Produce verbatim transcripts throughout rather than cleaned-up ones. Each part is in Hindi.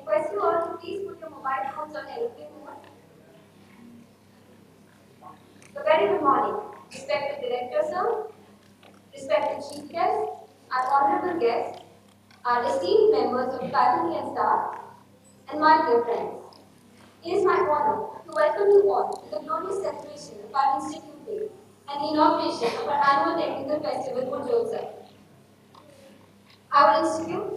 request you all to please put your mobile phones on aeroplane mode. So very good morning, respected Director Sir, respected Chief Guest, our honorable guests, our esteemed members of faculty and staff, and my dear friends. It is my honor to welcome you all to the glorious celebration of our Institute Day and the inauguration of our annual technical festival, Urjotsav. Our institute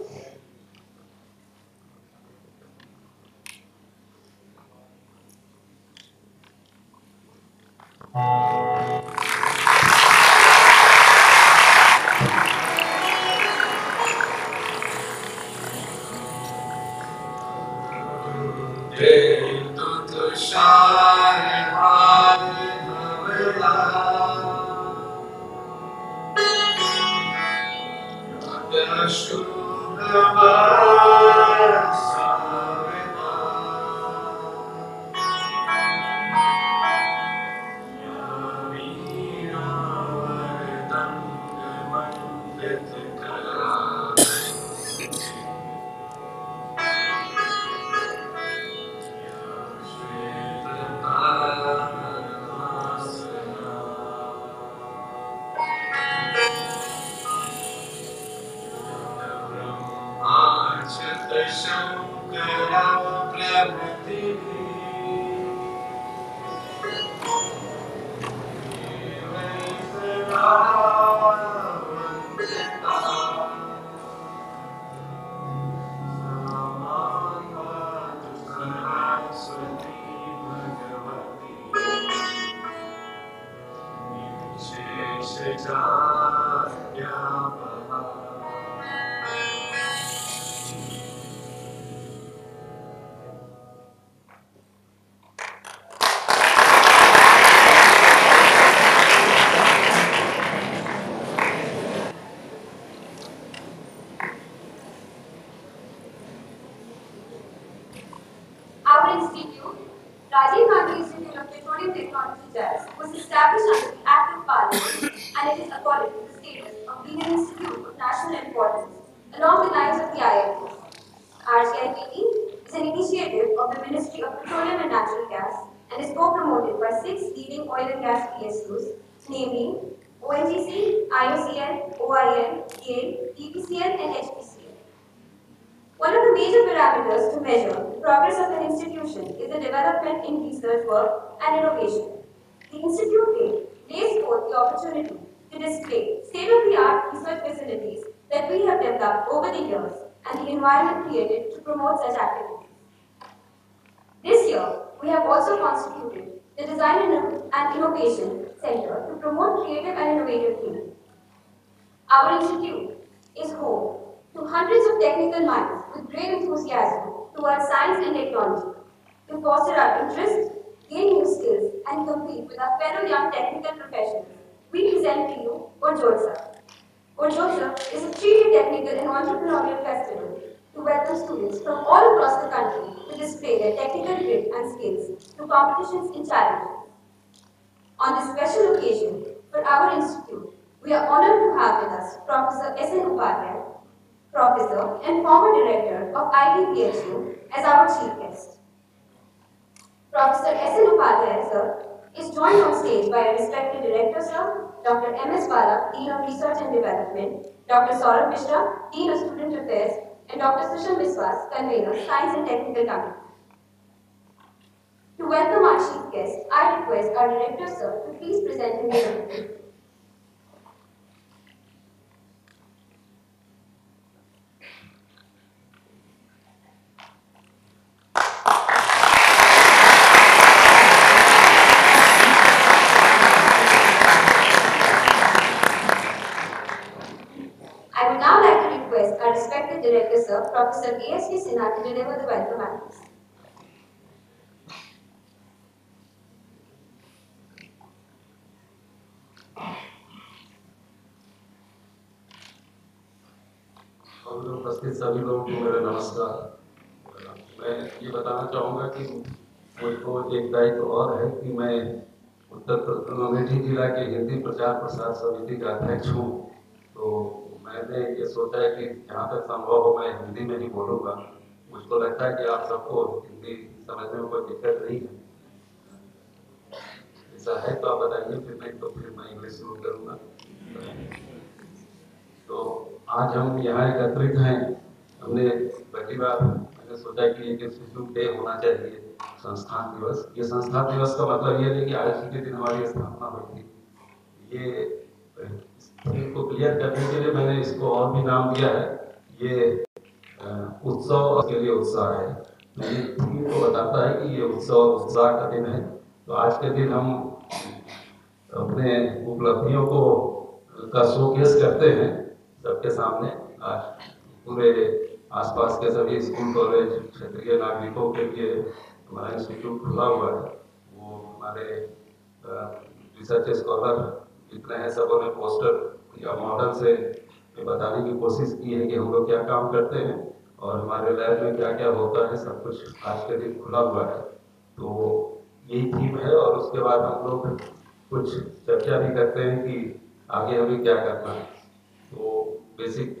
was established under the Act of Parliament and it is accorded to the status of being an institute of national importance along the lines of the I I T. R G I P T is an initiative of the Ministry of Petroleum and Natural Gas and is co-promoted by six leading oil and gas P S Us, namely O N G C, I O C L, O I L, GAIL, T P C L and H P C L. One of the major parameters to measure the progress of an institution is the development in research work and innovation. The Institute Day lays forth the opportunity to display state-of-the-art research facilities that we have developed over the years and the environment created to promote such activities. This year, we have also constituted the Design and Innovation Center to promote creative and innovative thinking. Our institute is home to hundreds of technical minds with great enthusiasm towards science and technology. To foster our interest, gain new skills, and compete with our fellow young technical professionals, we present to you Urjotsav. Urjotsav is a three-day technical and entrepreneurial festival to welcome students from all across the country to display their technical grit and skills through competitions and challenges. On this special occasion, for our institute, we are honored to have with us Professor S N Upadhyay, Professor and Former Director of I T P H U, as our chief guest. Professor S N Upadhyay, sir, is joined on stage by our respected Director, sir, Doctor M S Bala, Dean of Research and Development, Doctor Saurabh Mishra, Dean of Student Affairs, and Doctor Sushil Biswas, Convener, Science and Technical Committee. To welcome our chief guest, I request our Director, sir, to please present him the our respected Director, sir, Professor A S K Sinha, to deliver the welcome address. उपस्थित सभी लोगों को मेरा नमस्कार। मैं ये बताना चाहूँगा कि मुझको एक दायित्व और है कि मैं उत्तर अमेठी जिला के हिंदी प्रचार प्रसार समिति का अध्यक्ष हूँ। तो मैंने ये सोचा है कि जहाँ तक संभव हो मैं हिंदी में ही बोलूँगा, मुझको लगता है कि आप सबको हिंदी समझने में कोई दिक्कत नहीं है। ऐसा है तो आप बताइए, फिर नहीं तो फिर मैं इंग्लिश शुरू करूँगा। तो आज हम यहाँ एकत्रित हैं। हमने पहली बार मैंने सोचा कि एक इंस्टीट्यूट डे होना चाहिए, संस्थान दिवस। ये संस्थान दिवस का मतलब ये नहीं कि आज के दिन हमारी स्थापना हुई थी। ये इसको क्लियर करने के लिए मैंने इसको और भी नाम दिया है, ये उत्सव के लिए उत्साह है। तो ये थीम को बताता है कि ये उत्सव उत्साह का दिन है। तो आज के दिन हम अपने उपलब्धियों को का शोकेस करते हैं सबके सामने। आज पूरे आसपास के सभी स्कूल कॉलेज क्षेत्रीय नागरिकों के लिए हमारा इंस्टीट्यूट खुला हुआ है। वो हमारे रिसर्च स्कॉलर जितने हैं सबों ने पोस्टर या मॉडल से बताने की कोशिश की है कि हम लोग क्या काम करते हैं और हमारे लैब में क्या क्या होता है। सब कुछ आज के दिन खुला हुआ है। तो यही थीम है और उसके बाद हम लोग कुछ चर्चा भी करते हैं कि आगे हमें क्या करना है। तो बेसिक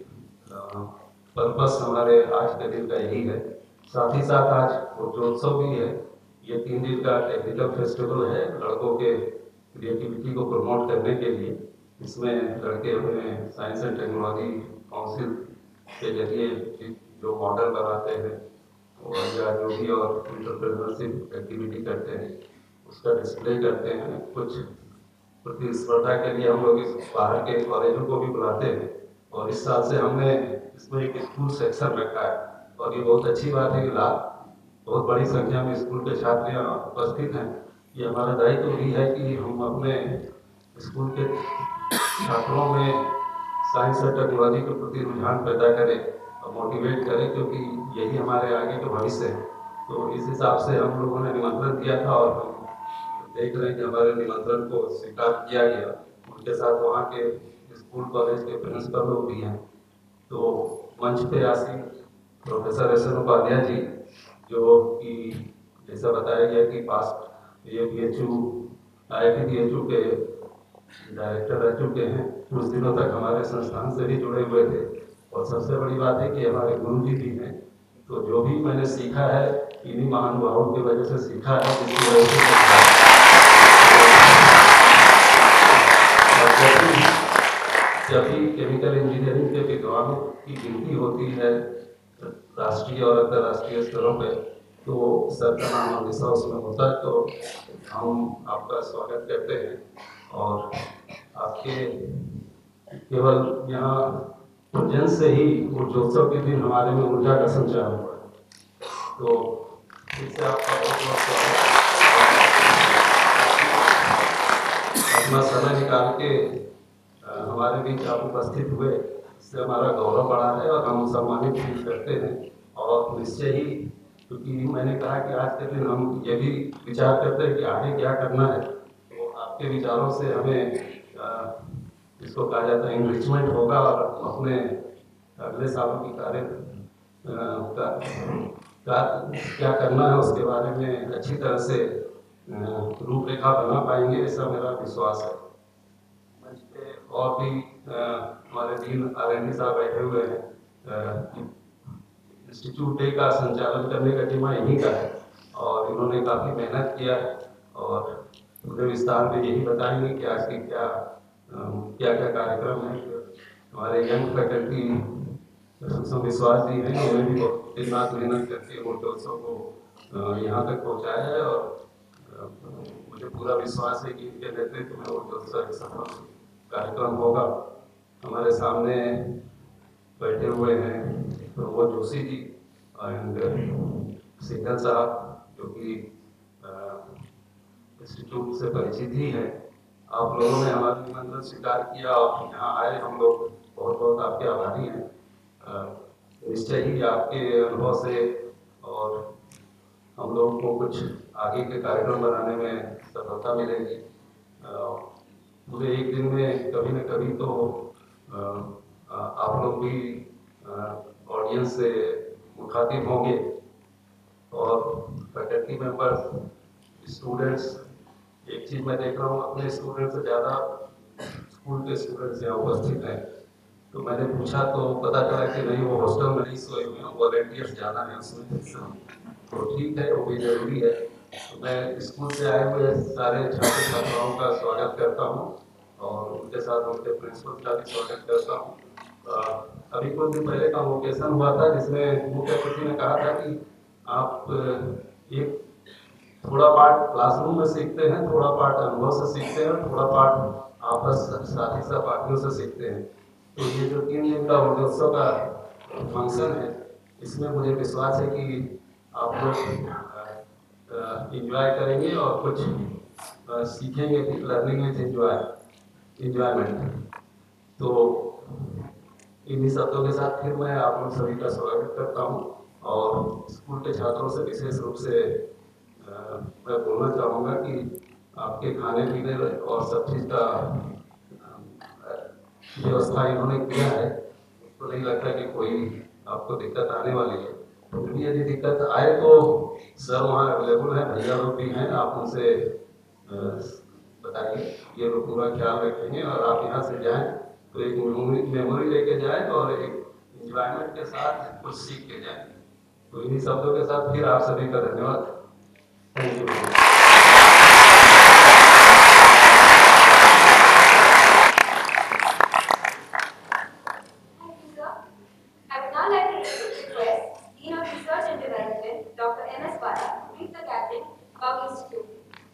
पर्पस हमारे आज के दिन का यही है। साथ ही साथ आज उर्जोत्सव भी है। ये तीन दिन का टेक्निकल फेस्टिवल है लड़कों के क्रिएटिविटी को प्रमोट करने के लिए। इसमें लड़के अपने साइंस एंड टेक्नोलॉजी काउंसिल के जरिए जो मॉडल बनाते हैं और या जो भी और एंटरप्रेन्योरशिप एक्टिविटी करते हैं उसका डिस्प्ले करते हैं। कुछ प्रतिस्पर्धा के लिए हम लोग इस बाहर के कॉलेजों को भी बुलाते हैं और इस साल से हमने इसमें एक स्कूल सेक्शन रखा है और ये बहुत अच्छी बात है कि लाख बहुत बड़ी संख्या में स्कूल के छात्र यहाँ उपस्थित हैं। ये हमारा दायित्व तो भी है कि हम अपने स्कूल के छात्रों में साइंस और टेक्नोलॉजी के प्रति रुझान पैदा करें और मोटिवेट करें, क्योंकि यही हमारे आगे का भविष्य है। तो इस हिसाब से हम लोगों ने निमंत्रण दिया था और हम देख रहे हैं कि हमारे निमंत्रण को स्वीकार किया गया। उनके साथ वहाँ के स्कूल कॉलेज के प्रिंसिपल लोग भी हैं। तो मंच पे आसीन प्रोफेसर उपाध्याय जी, जो कि जैसा बताया गया कि पास्ट ये P H U I I T P H U के डायरेक्टर रह चुके हैं। कुछ दिनों तक हमारे संस्थान से भी जुड़े हुए थे और सबसे बड़ी बात है कि हमारे गुरु जी भी हैं। तो जो भी मैंने सीखा है इन्हीं महानुभावों की वजह से सीखा है, जिसकी वजह से जब भी केमिकल इंजीनियरिंग के विद्वानों की गिनती होती है राष्ट्रीय और अंतर्राष्ट्रीय स्तरों पे, तो सर का नाम हमेशा उसमें होता है। तो हम आपका स्वागत करते हैं और आपके केवल यहाँ प्रेजेंस से ही उर्जोत्सव के दिन हमारे में ऊर्जा का संचार हुआ है। तो इससे आपका बहुत बहुत स्वागत। अपना समय निकाल के हमारे बीच आप उपस्थित हुए, इससे हमारा गौरव बढ़ा है और हम सम्मानित फील करते हैं। और निश्चय ही, क्योंकि मैंने कहा कि आज के दिन हम ये भी विचार करते हैं कि आगे क्या करना है, तो आपके विचारों से हमें इसको कहा जाता है इनरिचमेंट होगा और अपने अगले सालों की कार्य का, का क्या करना है उसके बारे में अच्छी तरह से रूपरेखा बना पाएंगे, ऐसा मेरा विश्वास है। और भी हमारे डीन आर एन डी साहब बैठे हुए हैं। इंस्टीट्यूट डे का संचालन करने का जिम्मा इन्हीं का है और इन्होंने काफ़ी मेहनत किया है और मुझे विस्तार में यही बताएंगे कि आज की क्या क्या क्या कार्यक्रम है। हमारे यंग फैकल्टी विश्वास जी हैं, उन्होंने भी बहुत दिन रात मेहनत करके उर्जोत्सव को यहाँ तक पहुँचाया है और मुझे पूरा विश्वास है कि इनके नेतृत्व में उर्जोत्सव सफल कार्यक्रम होगा। हमारे सामने बैठे हुए हैं प्रभु जोशी जी एंड सिंघल साहब, जो कि इंस्टीट्यूट से परिचित ही है। आप लोगों ने हमारा निमंत्रण स्वीकार किया और यहाँ आए, हम लोग बहुत बहुत आपके आभारी हैं। निश्चय ही आपके अनुभव से और हम लोगों को कुछ आगे के कार्यक्रम बनाने में सफलता मिलेगी। पूरे एक दिन में कभी न कभी तो आप लोग भी ऑडियंस से मुखातिब होंगे और फैकल्टी मेंबर्स, स्टूडेंट्स। एक चीज़ मैं देख रहा हूँ, अपने स्टूडेंट से ज़्यादा स्कूल के स्टूडेंट्स यहाँ उपस्थित हैं। तो मैंने पूछा तो पता चला कि नहीं, वो हॉस्टल में नहीं सोए हुए हैं, वॉलेंटियर्स ज़्यादा हैं उसमें। तो ठीक है, वो भी जरूरी है। तो मैं स्कूल से आए हुए सारे छात्र छात्राओं का स्वागत करता हूँ और उनके साथ उनके प्रिंसिपल का भी स्वागत करता हूँ। अभी कुछ दिन पहले कॉन्वोकेशन हुआ था जिसमें मुख्य अतिथि ने कहा था कि आप एक थोड़ा पार्ट क्लासरूम में सीखते हैं, थोड़ा पार्ट अनुभव से सीखते हैं, थोड़ा पार्ट आपस साथी सहपाठियों से सीखते हैं। तो ये जो तीन दिन का उर्जोत्सव का फंक्शन है, इसमें मुझे विश्वास है कि आप लोग इंजॉय करेंगे और कुछ सीखेंगे कि लर्निंग विथ एंजॉय इंजॉयमेंट। तो इन्हीं शब्दों के साथ फिर मैं आप लोग सभी का स्वागत करता हूँ और स्कूल के छात्रों से विशेष रूप से मैं बोलना चाहूँगा कि आपके खाने पीने और सब चीज़ का व्यवस्था इन्होंने किया है, तो नहीं लगता कि कोई आपको दिक्कत आने वाली है। तो फिर यदि दिक्कत आए तो सर वहाँ अवेलेबल है, भैया लोग भी हैं, आप उनसे बताइए, ये लोग पूरा ख्याल रखेंगे और आप यहाँ से जाएँ तो एक मेमोरी मेमोरी लेके जाएँ और एक इंजॉयमेंट के साथ कुछ सीख के जाएँ। तो इन्हीं शब्दों के साथ फिर आप सभी का धन्यवाद। Thank you. I would now like to request Dean of Research and Development, Doctor M S Bala, to brief the captain about the institute.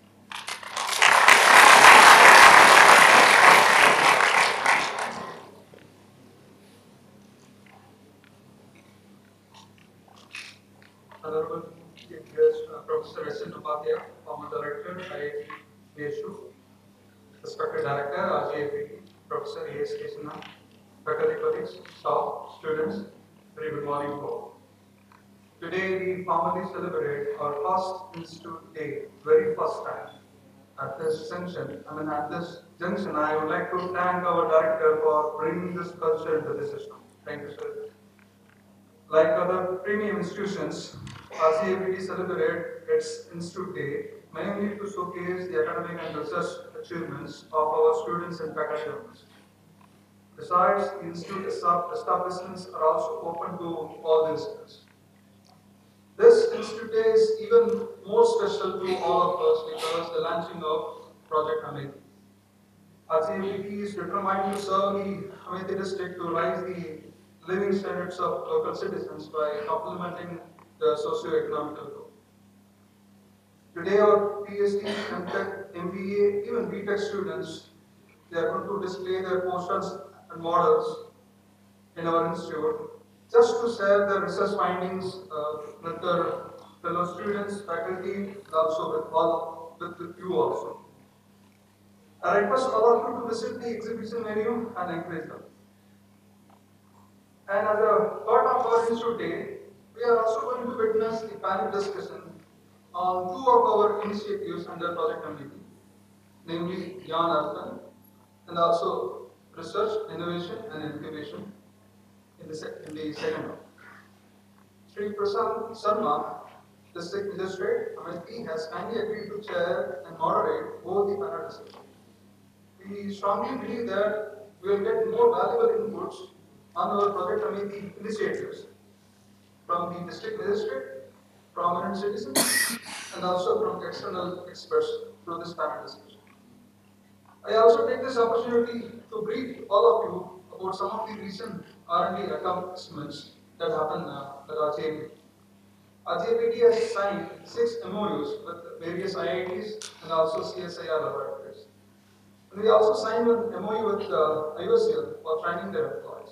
Honorable Chief Guest, uh, Professor Upadhyay, Former Director, I I T B S U, Respected Director, R G I P T, Professor A S Krishna, faculty colleagues, staff, students, very good morning to all. Today we formally celebrate our first Institute Day, very first time. At this junction, I mean at this junction, I would like to thank our Director for bringing this culture into the system. Thank you, sir. Like other premium institutions, R G I P T celebrates its Institute Day mainly to showcase the academic and research achievements of our students and faculty members. Besides, the Institute establishments are also open to all the students. This Institute Day is even more special to all of us because the launching of Project Amethi. R G I P T is determined to serve the Amethi district to raise the living standards of local citizens by complementing the socio-economical growth. Today our PhD, M Tech, M B A, even B Tech students, they are going to display their posters and models in our institute just to share their research findings uh, with their fellow students, faculty, and also with all with, with you also. I request all of you to visit the exhibition venue and encourage them. And as a part of our Institute Day, we are also going to witness the panel discussion on two of our initiatives under Project Amethi, namely Yarn Arthan and also Research, Innovation and Incubation in the, in the second round. Shri Prasad Sharma, District Magistrate, Amethi, has kindly agreed to chair and moderate both the panel discussions. We strongly believe that we will get more valuable inputs on our Project Amethi initiatives from the district magistrate, prominent citizens, and also from external experts through this panel discussion. I also take this opportunity to brief all of you about some of the recent R and D accomplishments that happened uh, at R G I P T. R G I P T has signed six M O Us with various I I Ts and also C S I R laboratories. And we also signed an M O U with uh, I O C L for training their employees.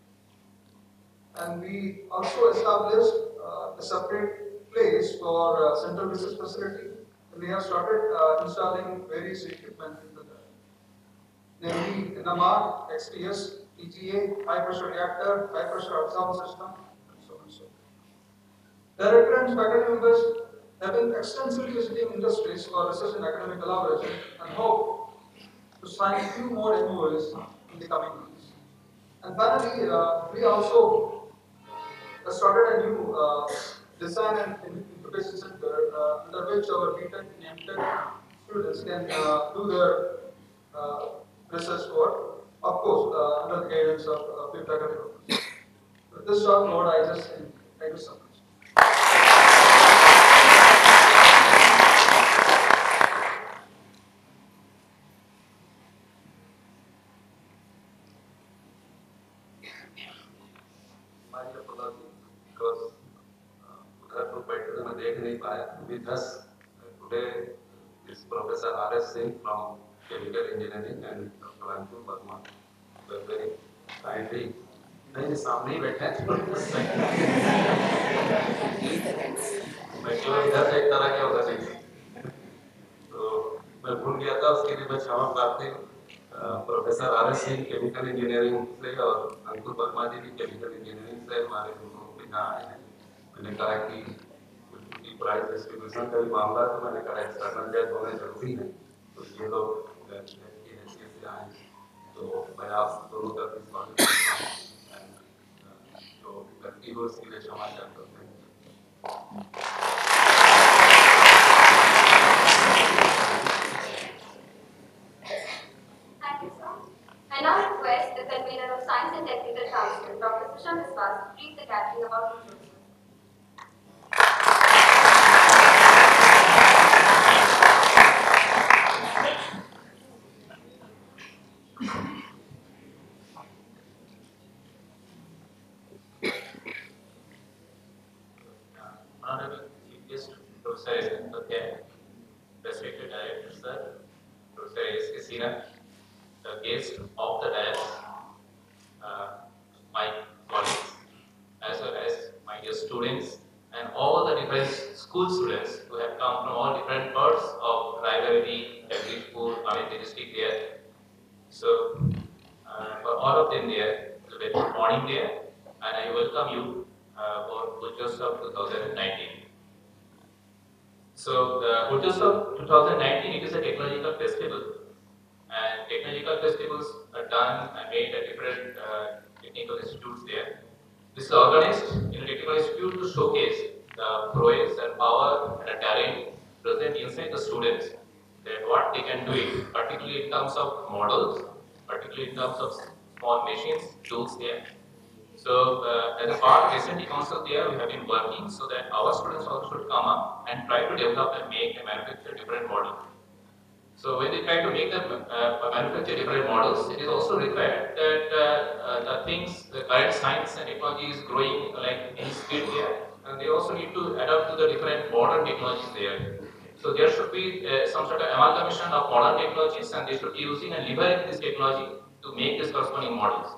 And we also established uh, a separate place for uh, central research facility. And we have started uh, installing various equipment into that. Namely, N M R, X T S, P G A, high pressure reactor, high pressure absorbent system, and so on and so on. Director and faculty members have been extensively visiting industries for research and academic collaboration and hope to sign a few more M O Us in the coming months. And finally, uh, we also started a new uh, design and incubation center uh, under which our B Tech and M Tech students can uh, do their uh, research work. Of course, uh, under the guidance of uh, few faculty members. With this short note, I just end. Thank you so much. My apology, because उधर तो बैठे थे मैं देख नहीं पाया. With us today is Professor R S Singh from Chemical Engineering and Doctor Ankur Verma. They are very kindly. नहीं सामने ही बैठे हैं. मैं केवल इधर से एक तरह के उधर नहीं. तो मैं भूल गया था, उसके लिए मैं क्षमा प्रार्थी हूँ. Professor R S Singh chemical engineering से और अंकुर वर्मा जी भी केमिकल इंजीनियरिंग से हमारे दोनों यहाँ आए हैं. मैंने कहा कि उनकी प्राइज डिस्ट्रीब्यूशन का भी मामला, तो मैंने कहा एक्सटर्नल जज होने जरूरी है, तो ये लोग की हैसियत से आए. तो मैं आप दोनों का भी स्वागत करता हूँ. जो गलती हो उसके लिए क्षमा चाहता हूँ. Thank you, sir. I now request the convener of Science and Technical Council, Doctor Sushant Viswas, to brief the gathering about Urjotsav. Honorable Chief Guest, Professor Upadhyay, respected Director Sir, Professor S K Sina, the guest of the dais, uh, my colleagues, as well as my dear students, and all the different school students who have come from all different parts of Raebareli, Jagdishpur, Amethi district there. So, uh, for all of them there, it's a very good morning there, and I welcome you uh, for Urjotsav twenty nineteen. So, the Urjotsav twenty nineteen, it is a technological festival, and technological festivals are done and made at different uh, technical institutes there. This is organized in a technical institute to showcase the prowess and power and talent present inside the students, that what they can do it, particularly in terms of models, particularly in terms of small machines, tools there. So, uh, as a part of S and T Council there, we have been working so that our students also should come up and try to develop and make and manufacture different models. So, when they try to make them uh, manufacture different models, it is also required that uh, uh, the things, the current science and technology is growing like in speed there, and they also need to adapt to the different modern technologies there. So, there should be uh, some sort of amalgamation of modern technologies, and they should be using and leveraging this technology to make these corresponding models.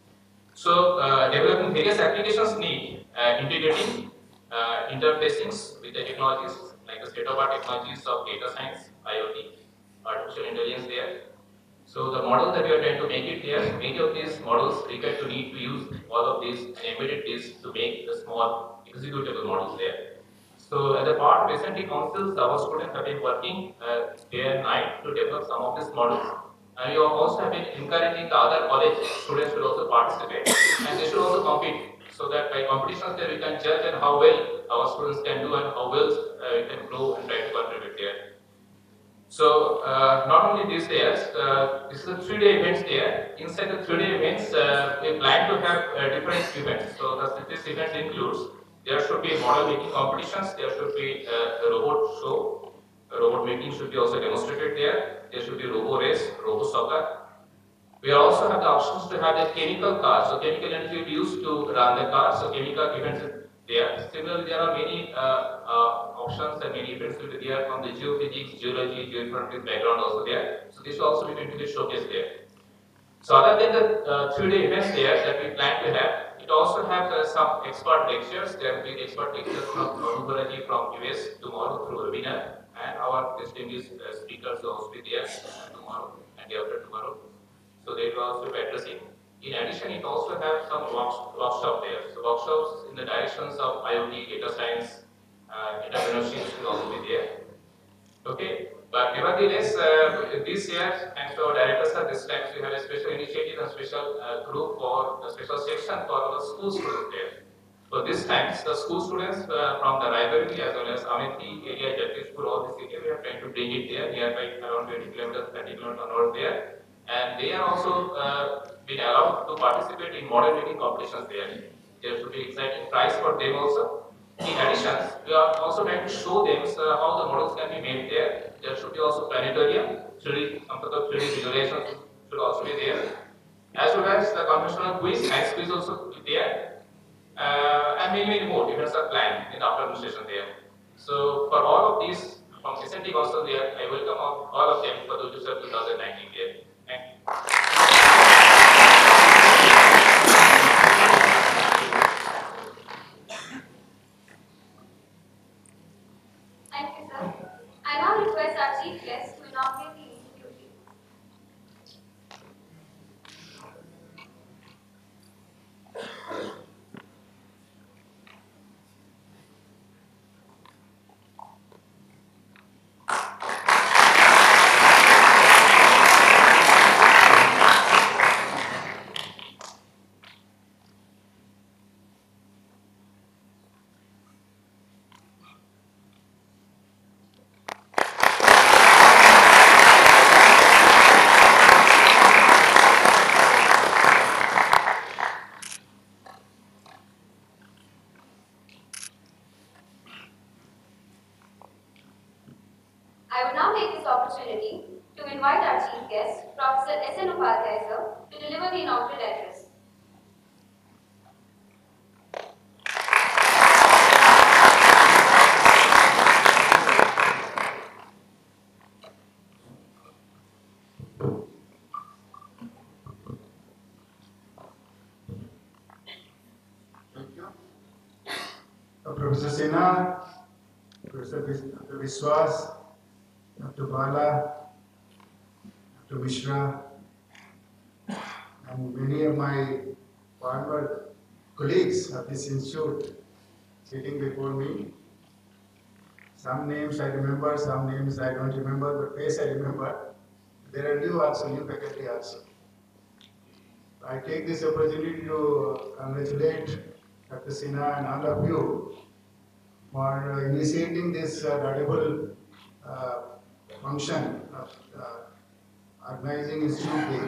So, uh, developing various applications need uh, integrating uh, interfacings with the technologies like the state-of-art technologies of data science, I O T, artificial intelligence there. So, the model that we are trying to make it there, many of these models require to need to use all of these and embedded this to make the small executable models there. So, as a part of S and T councils, our students have been working uh, day and night to develop some of these models. And we also have been encouraging the other college students to also participate, and they should also compete, so that by competitions there we can judge and how well our students can do and how well uh, we can grow and try to contribute there. So, uh, not only this year, uh, this is a three-day events there. Inside the three-day events, uh, we plan to have uh, different events. So, the, this event includes, there should be model making competitions, there should be uh, a robot show, a robot making should be also demonstrated there, there should be robo race, robo soccer. We also have the options to have the chemical cars. So, chemical energy will be used to run the cars, so chemical events there. Similarly, there are many uh, uh, options and many events will be there from the geophysics, geology, geoinformatics background also there. So, this will also be going to be showcased there. So, other than the uh, three-day events there that we plan to have, it also has uh, some expert lectures. There will be expert lectures from Upadhyay from U S tomorrow through webinar, and our distinguished uh, speakers will also be there uh, tomorrow and day after tomorrow. So, they will also be addressing. In addition, it also has some work, workshop there. So, workshops in the directions of I O T, data science, uh, entrepreneurship will also be there. Okay, but nevertheless, uh, this year, thanks to our director sir, this time we have a special initiative and special uh, group for a special section for our school students there. So this time, the school students uh, from the Raebareli as well as Amethi area, Jagdishpur, all this area, we are trying to bring it there, nearby around twenty kilometers, thirty kilometers north there. and they are also uh, been allowed to participate in model making competitions there. There should be exciting prize for them also. In addition, we are also trying to show them uh, how the models can be made there. There should be also planetarium, three D, some sort of three D simulations should also be there, as well as the conventional quiz, science quiz also be there, uh, and many, many more events are planned in the afternoon session there. So for all of these, from S N T also there, I welcome all, all of them for the Urjotsav twenty nineteen there. Thank you. Thank you, sir. I now request our chief guest to inaugurate the institution. I would now take this opportunity to invite our chief guest, Professor S N Upadhyay, sir, to deliver the inaugural address. Thank you. Uh, Professor Sinha, Professor Viswas, Doctor Bala, Doctor Mishra, and many of my former colleagues of this institute sitting before me. Some names I remember, some names I don't remember, but face I remember. There are new also, new faculty also. I take this opportunity to congratulate Doctor Sinha and all of you for initiating this uh, laudable uh, function of uh, organizing Institute Day.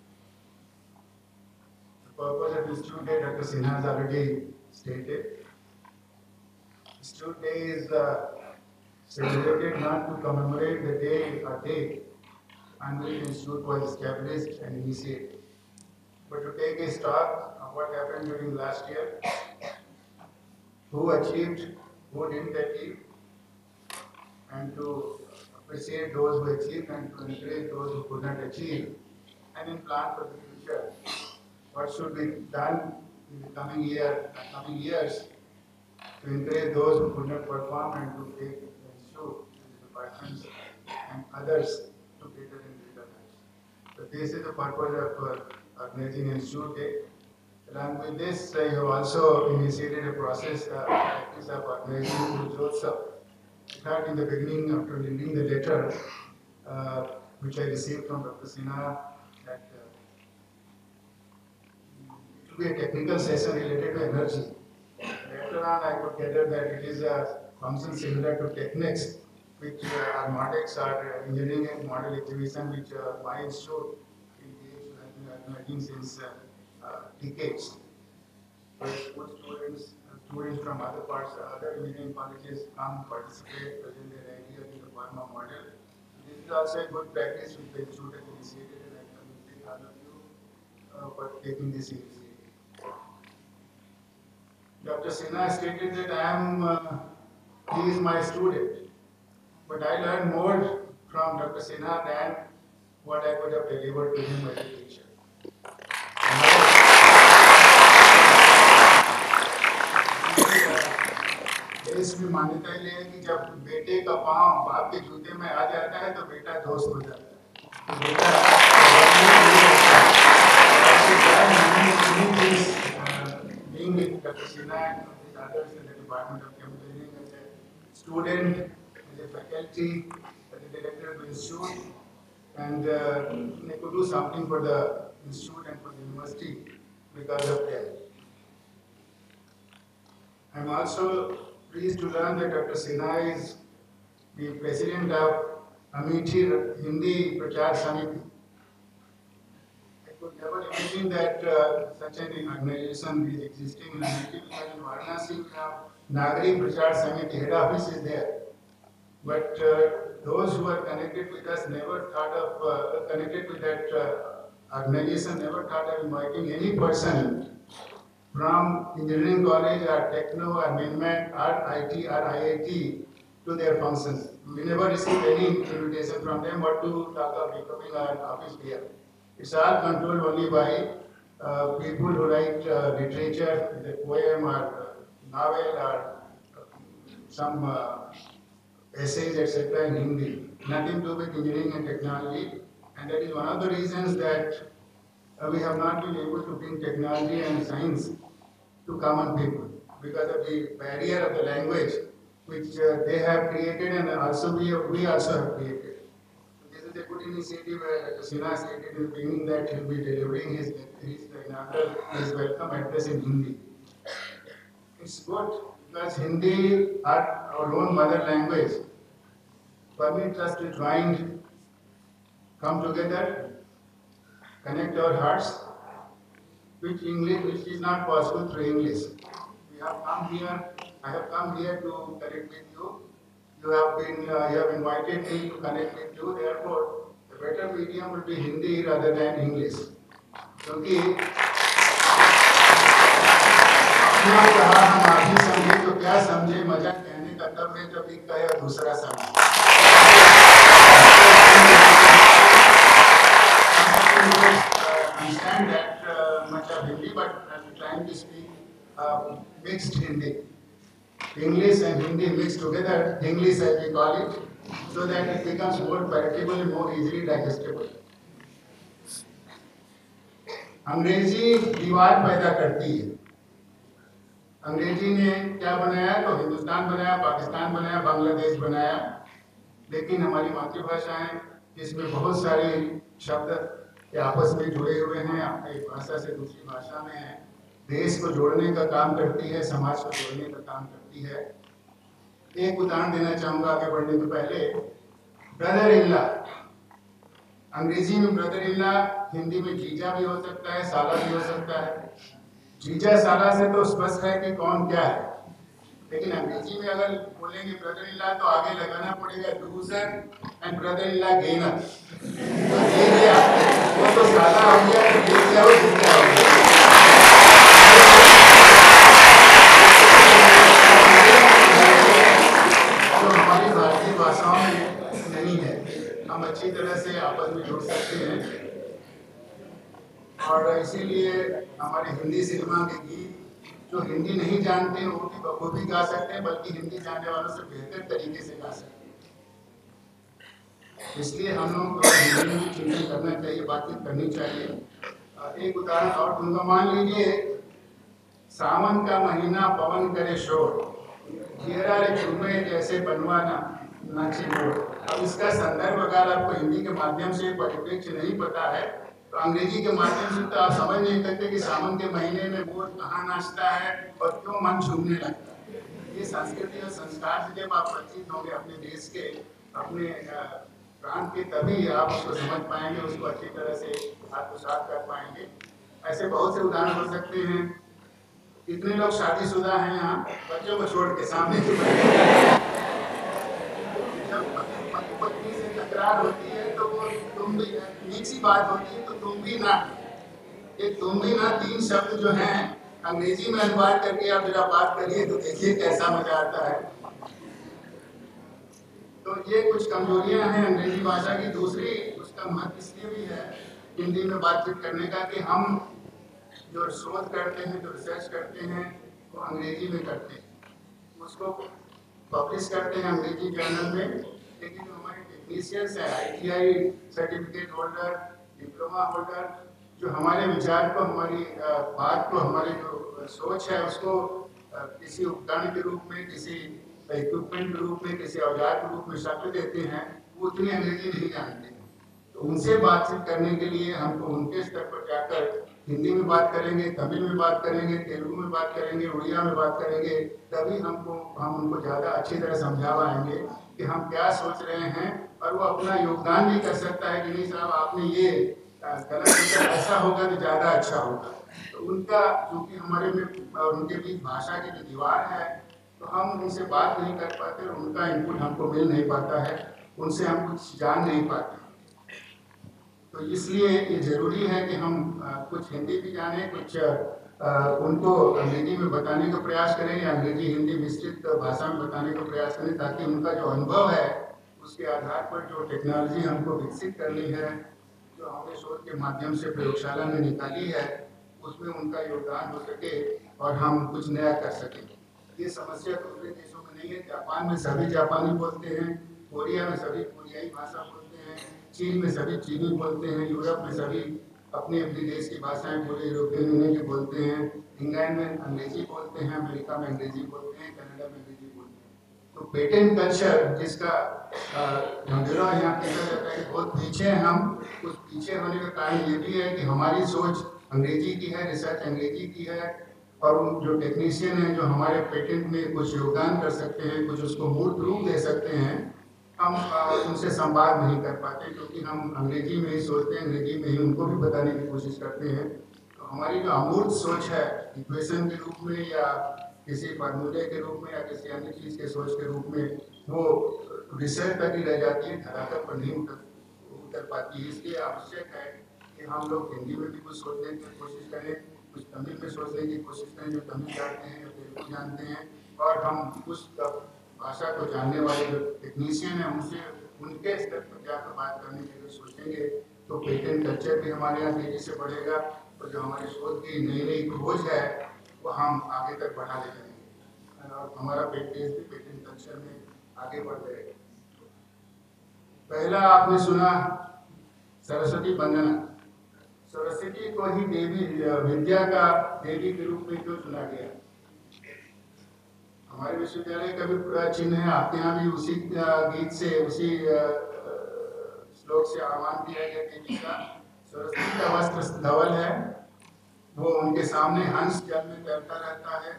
The purpose of Institute Day, Doctor Sinha has already stated. Institute Day is uh, celebrated not to commemorate the day or date on which the Institute was established and initiated, but to take a stock of what happened during last year, who achieved, who didn't achieve, and to appreciate those who achieved and to encourage those who could not achieve, and then plan for the future. What should be done in the coming year, coming years, to encourage those who could not perform and to take the institute and the departments and others to greater and greater heights. So this is the purpose of uh, organizing Institute Day. Along with this, uh, you have also initiated a process, uh, practice of organizing Urjotsav. I thought in the beginning, after reading the letter, uh, which I received from Doctor Sinha, that uh, it will be a technical session related to energy. Later on, I could gather that it is a function similar to techniques, which uh, are MODEX, are uh, engineering and model exhibition, which uh, my institute engaged has been organizing since uh, uh, decades. Where school students, uh, students from other parts, uh, other engineering colleges come participate, present their ideas in the form of model. This is also a good practice which the institute has initiated, and I congratulate all of you uh, for taking this initiative. Doctor Sinha stated that I am, uh, he is my student, but I learned more from Doctor Sinha than what I could have delivered to him as a teacher. देश में मान्यता ये है कि जब बेटे का पांव बाप के जूते में आ जाता है तो बेटा दोस्त हो जाता है। बेटा being with Doctor Sinha and with others in the Department of Chemical Engineering as a student, as a faculty, as a director of the institute, and uh, I could do something for the institute and for the university because of that. I am also pleased to learn that Doctor Sinha is the president of Amethi Hindi Prachar Samiti. could never imagine that uh, such an organization is existing in America. Because in Varanasi, we have Nagari Prachar Samiti, head office is there. But uh, those who are connected with us never thought of, uh, connected with that uh, organization, never thought of inviting any person from engineering college or techno or Minmat or I T or I I T to their functions. We never received any invitation from them what to talk of becoming an office here. It's all controlled only by uh, people who write uh, literature, the poem or uh, novel or uh, some uh, essays, et cetera in Hindi. Nothing to do with engineering and technology. And that is one of the reasons that uh, we have not been able to bring technology and science to common people because of the barrier of the language which uh, they have created and also we, we also have created. So this is a good initiative where Doctor Sinha stated in the beginning that he will be delivering his, his, inaugural, his welcome address in Hindi. It's good because Hindi, our, our own mother language, permits us to join, come together, connect our hearts, which English, which is not possible through English. We have come here, I have come here to connect with you. You have been, uh, you have invited me to connect with you. Therefore, the better medium will be Hindi rather than English. क्योंकि आपने कहा हम आप ही समझे तो क्या समझे मजा कहने का तब है जब एक कहे और दूसरा समझे. Understand that uh, much of Hindi, but I'm trying to speak uh, mixed Hindi. English and Hindi mixed together, English as we call it, so that it becomes more palatable and more easily digestible. अंग्रेजी दीवार पैदा करती है. अंग्रेजी ने क्या बनाया तो हिंदुस्तान बनाया, पाकिस्तान बनाया, बांग्लादेश बनाया, लेकिन हमारी मातृभाषा है जिसमें बहुत सारे शब्द आपस में जुड़े हुए हैं, अपनी भाषा से दूसरी भाषा में है, देश को जोड़ने का काम करती है, समाज को जोड़ने का काम करती है. एक उदाहरण देना चाहूँगा आगे बढ़ने से पहले. ब्रदर इन लॉ, अंग्रेजी में ब्रदर इन लॉ, हिंदी में जीजा भी हो सकता है, साला भी हो सकता है. जीजा साला से तो स्पष्ट है कि कौन क्या है, लेकिन अंग्रेजी में अगर बोलेंगे ब्रदर इन लॉ तो आगे लगाना पड़ेगा loser and brother in law gainer. तो ये क्या, वो तो साला हो गया, ये क्या हो, जीजा हो गया. तो हमारी भारतीय भाषाओं में नहीं है. हम अच्छी तरह से आपस में जुड़ सकते हैं और इसीलिए हमारे हिंदी सिनेमा के गीत जो हिंदी नहीं जानते हैं वो भी बखूबी गा सकते हैं, बल्कि हिंदी जानने वालों से बेहतर तरीके से गा सकते हैं. इसलिए हम लोग को हिंदी में चिंतन करना चाहिए, बातचीत करनी चाहिए. एक उदाहरण और दूंगा. मान लीजिए सावन का महीना पवन करे शोर, घेरा रे झूमे जैसे बनवाना नाची मोर. अब इसका संदर्भ अगर आपको हिंदी के माध्यम से परिप्रेक्ष्य नहीं पता है तो अंग्रेजी के माध्यम से तो आप समझ नहीं सकते कि सावन के महीने में मोर कहाँ नाचता है और क्यों मन झूमने लगता है. ये संस्कृति और संस्कार से जब आप परिचित होंगे अपने देश के, अपने प्रांत के, तभी आप उसको समझ पाएंगे, उसको अच्छी तरह से आत्मसात कर पाएंगे. ऐसे बहुत से उदाहरण हो सकते हैं. कितने लोग शादीशुदा हैं यहाँ, बच्चों को छोड़ के सामने से जब पति पत्नी से तकरार होती है तो वो तुम भी, एक सी बात होती है तो तुम भी ना, ये तुम भी ना तीन शब्द जो हैं अंग्रेजी में अनुवाद करके आप जरा बात करिए तो देखिए कैसा मजा आता है. तो ये कुछ कमजोरियां हैं अंग्रेजी भाषा की. दूसरी, उसका महत्व इसलिए भी है हिंदी में बातचीत करने का कि हम जो शोध करते हैं, जो रिसर्च करते हैं वो अंग्रेजी में करते हैं, उसको पब्लिश करते हैं अंग्रेजी जर्नल में. लेकिन जो हमारे टेक्नीशियंस हैं, I T I certificate holder, diploma holder, जो हमारे विचार को, हमारी बात को, हमारी जो सोच है उसको किसी उपकरण के रूप में, किसी इक्विपमेंट के रूप में, किसी औजार के रूप में शक्ल देते हैं, वो उतनी अंग्रेजी नहीं जानते. तो उनसे बातचीत करने के लिए हमको उनके स्तर पर जाकर हिंदी में बात करेंगे, तमिल में बात करेंगे, तेलुगु में बात करेंगे, उड़िया में बात करेंगे, तभी हमको हम उनको ज़्यादा अच्छी तरह समझा पाएंगे कि हम क्या सोच रहे हैं. और वो अपना योगदान भी कर सकता है कि नहीं साहब आपने ये कला क्षेत्र ऐसा होगा तो ज़्यादा अच्छा होगा। तो उनका क्योंकि हमारे में और उनके बीच भाषा की जो दीवार है, तो हम उनसे बात नहीं कर पाते और उनका इनपुट हमको मिल नहीं पाता है, उनसे हम कुछ जान नहीं पाते। तो इसलिए ये जरूरी है कि हम आ, कुछ हिंदी भी जानें, कुछ आ, उनको अंग्रेजी में बताने का प्रयास करें या अंग्रेजी हिंदी मिश्रित भाषा में बताने का प्रयास करें, ताकि उनका जो अनुभव है उसके आधार पर जो टेक्नोलॉजी हमको विकसित करनी है, जो हमने शोध के माध्यम से प्रयोगशाला में निकाली है, उसमें उनका योगदान हो सके और हम कुछ नया कर सकें। ये समस्या दूसरे देशों में नहीं है। जापान में सभी जापानी बोलते हैं, कोरिया में सभी कोरियाई भाषा बोलते हैं, चीन में सभी चीनी बोलते हैं, यूरोप में सभी अपनी अपनी देश की भाषाएं पूरे यूरोपियन यूनियन की बोलते हैं, इंग्लैंड में अंग्रेजी बोलते हैं, अमेरिका में अंग्रेजी बोलते हैं, कनाडा में अंग्रेजी बोलते हैं। तो पेटेंट कल्चर जिसका ढंढेरा यहाँ कहा जाता है, बहुत पीछे हैं हम। उस पीछे होने का कारण ये भी है कि हमारी सोच अंग्रेजी की है, रिसर्च अंग्रेजी की है, और उन जो टेक्नीशियन हैं जो हमारे पेटेंट में कुछ योगदान कर सकते हैं, कुछ उसको मूर्त रूप दे सकते हैं, हम उनसे संवाद नहीं कर पाते, क्योंकि हम अंग्रेजी में ही सोचते हैं, अंग्रेजी में ही उनको भी बताने की कोशिश करते हैं। तो हमारी जो अमूर्त सोच है, इक्वेशन के रूप में या किसी फार्मूले के रूप में या किसी अन्य चीज़ के सोच के रूप में, वो रिसर्च तक ही रह जाती है, धरातल पर नहीं उतर उतर पाती है। इसलिए आवश्यक है कि हम लोग हिंदी में भी कुछ सोचने की कोशिश करें, कुछ तमिल में सोचने की कोशिश करें जो तमिल जानते हैं या तेलुगु जानते हैं, और हम उस भाषा को जानने वाले जो टेक्नीशियन हैं उनसे उनके स्तर पर जाकर बात करने के लिए सोचेंगे, तो पेटेंट कल्चर भी हमारे यहाँ तेजी से बढ़ेगा, और जो हमारे शोध की नई नई खोज है वो हम आगे तक बढ़ा ले जाएंगे, और हमारा देश भी पेटेंट कल्चर में आगे बढ़ जाएगा। पहला आपने सुना सरस्वती वंदना। सरस्वती को ही देवी, विद्या का देवी के रूप में क्यों चुना गया? हमारे विश्वविद्यालय का भी पूरा चिन्ह है, आपके यहाँ भी उसी गीत से, उसी श्लोक से आह्वान किया गया देवी का। सरस्वती का वस्त्र धवल है, वो उनके सामने हंस जल में तैरता रहता है,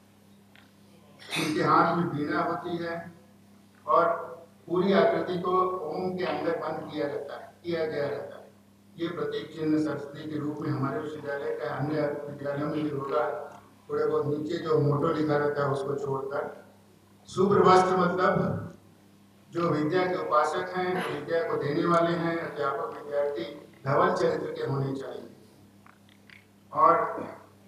उनके हाथ में वीणा होती है, और पूरी आकृति को ओम के अंदर बंद किया रहता है किया गया रहता है। ये प्रतीक चिन्ह सरस्वती के रूप में हमारे विश्वविद्यालय का, अन्य विद्यालयों में भी होगा। थोड़े बहुत नीचे जो मोटो लिखा रहता है उसको छोड़कर। शुभ्र वस्त्र मतलब जो विद्या के उपासक हैं, विद्या को देने वाले हैं, अध्यापक विद्यार्थी धवल चरित्र के होने चाहिए। और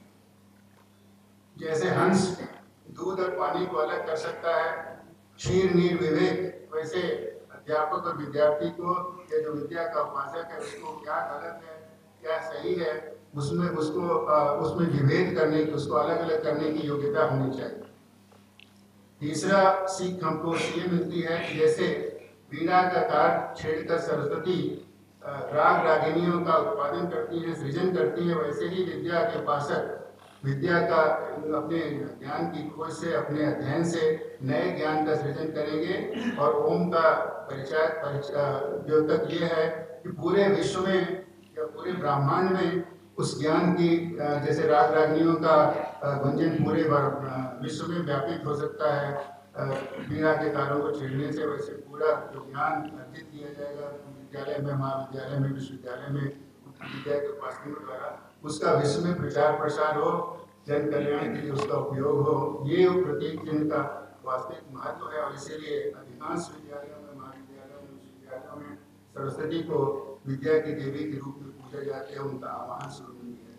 जैसे हंस दूध और पानी को अलग कर सकता है, क्षीर नीर विवेक, वैसे अध्यापक और विद्यार्थी को, या जो विद्या का उपासक है, उसको क्या गलत है क्या सही है, उसमें उसको उसमें विभेद करने की, उसको अलग अलग करने की योग्यता होनी चाहिए। तीसरा सीख हमको ये मिलती है कि जैसे वीणा का तार छेड़कर सरस्वती राग रागिनियों का उत्पादन करती है, सृजन करती है, वैसे ही विद्या के उपासक विद्या का अपने ज्ञान की खोज से, अपने अध्ययन से नए ज्ञान का सृजन करेंगे। और ओम का परिचय जो तक ये है कि पूरे विश्व में या पूरे ब्रह्मांड में उस ज्ञान की, जैसे राग रागनियों का गुंजन पूरे विश्व में व्यापित हो सकता है वीणा के तारों को छेड़ने से, वैसे पूरा जो ज्ञान अर्जित किया जाएगा विद्यालय में, महाविद्यालय में, विश्वविद्यालय में, विद्या के उपासकों द्वारा, उसका विश्व में प्रचार प्रसार हो, जन कल्याण के लिए उसका उपयोग हो। ये प्रतीक चिन्ह का वास्तविक महत्व है, और इसीलिए अधिकांश विद्यालयों में, महाविद्यालयों में, विश्वविद्यालयों में सरस्वती को विद्या की देवी के रूप में पूजा जाते हैं, उनका आह्वान शुरू में किया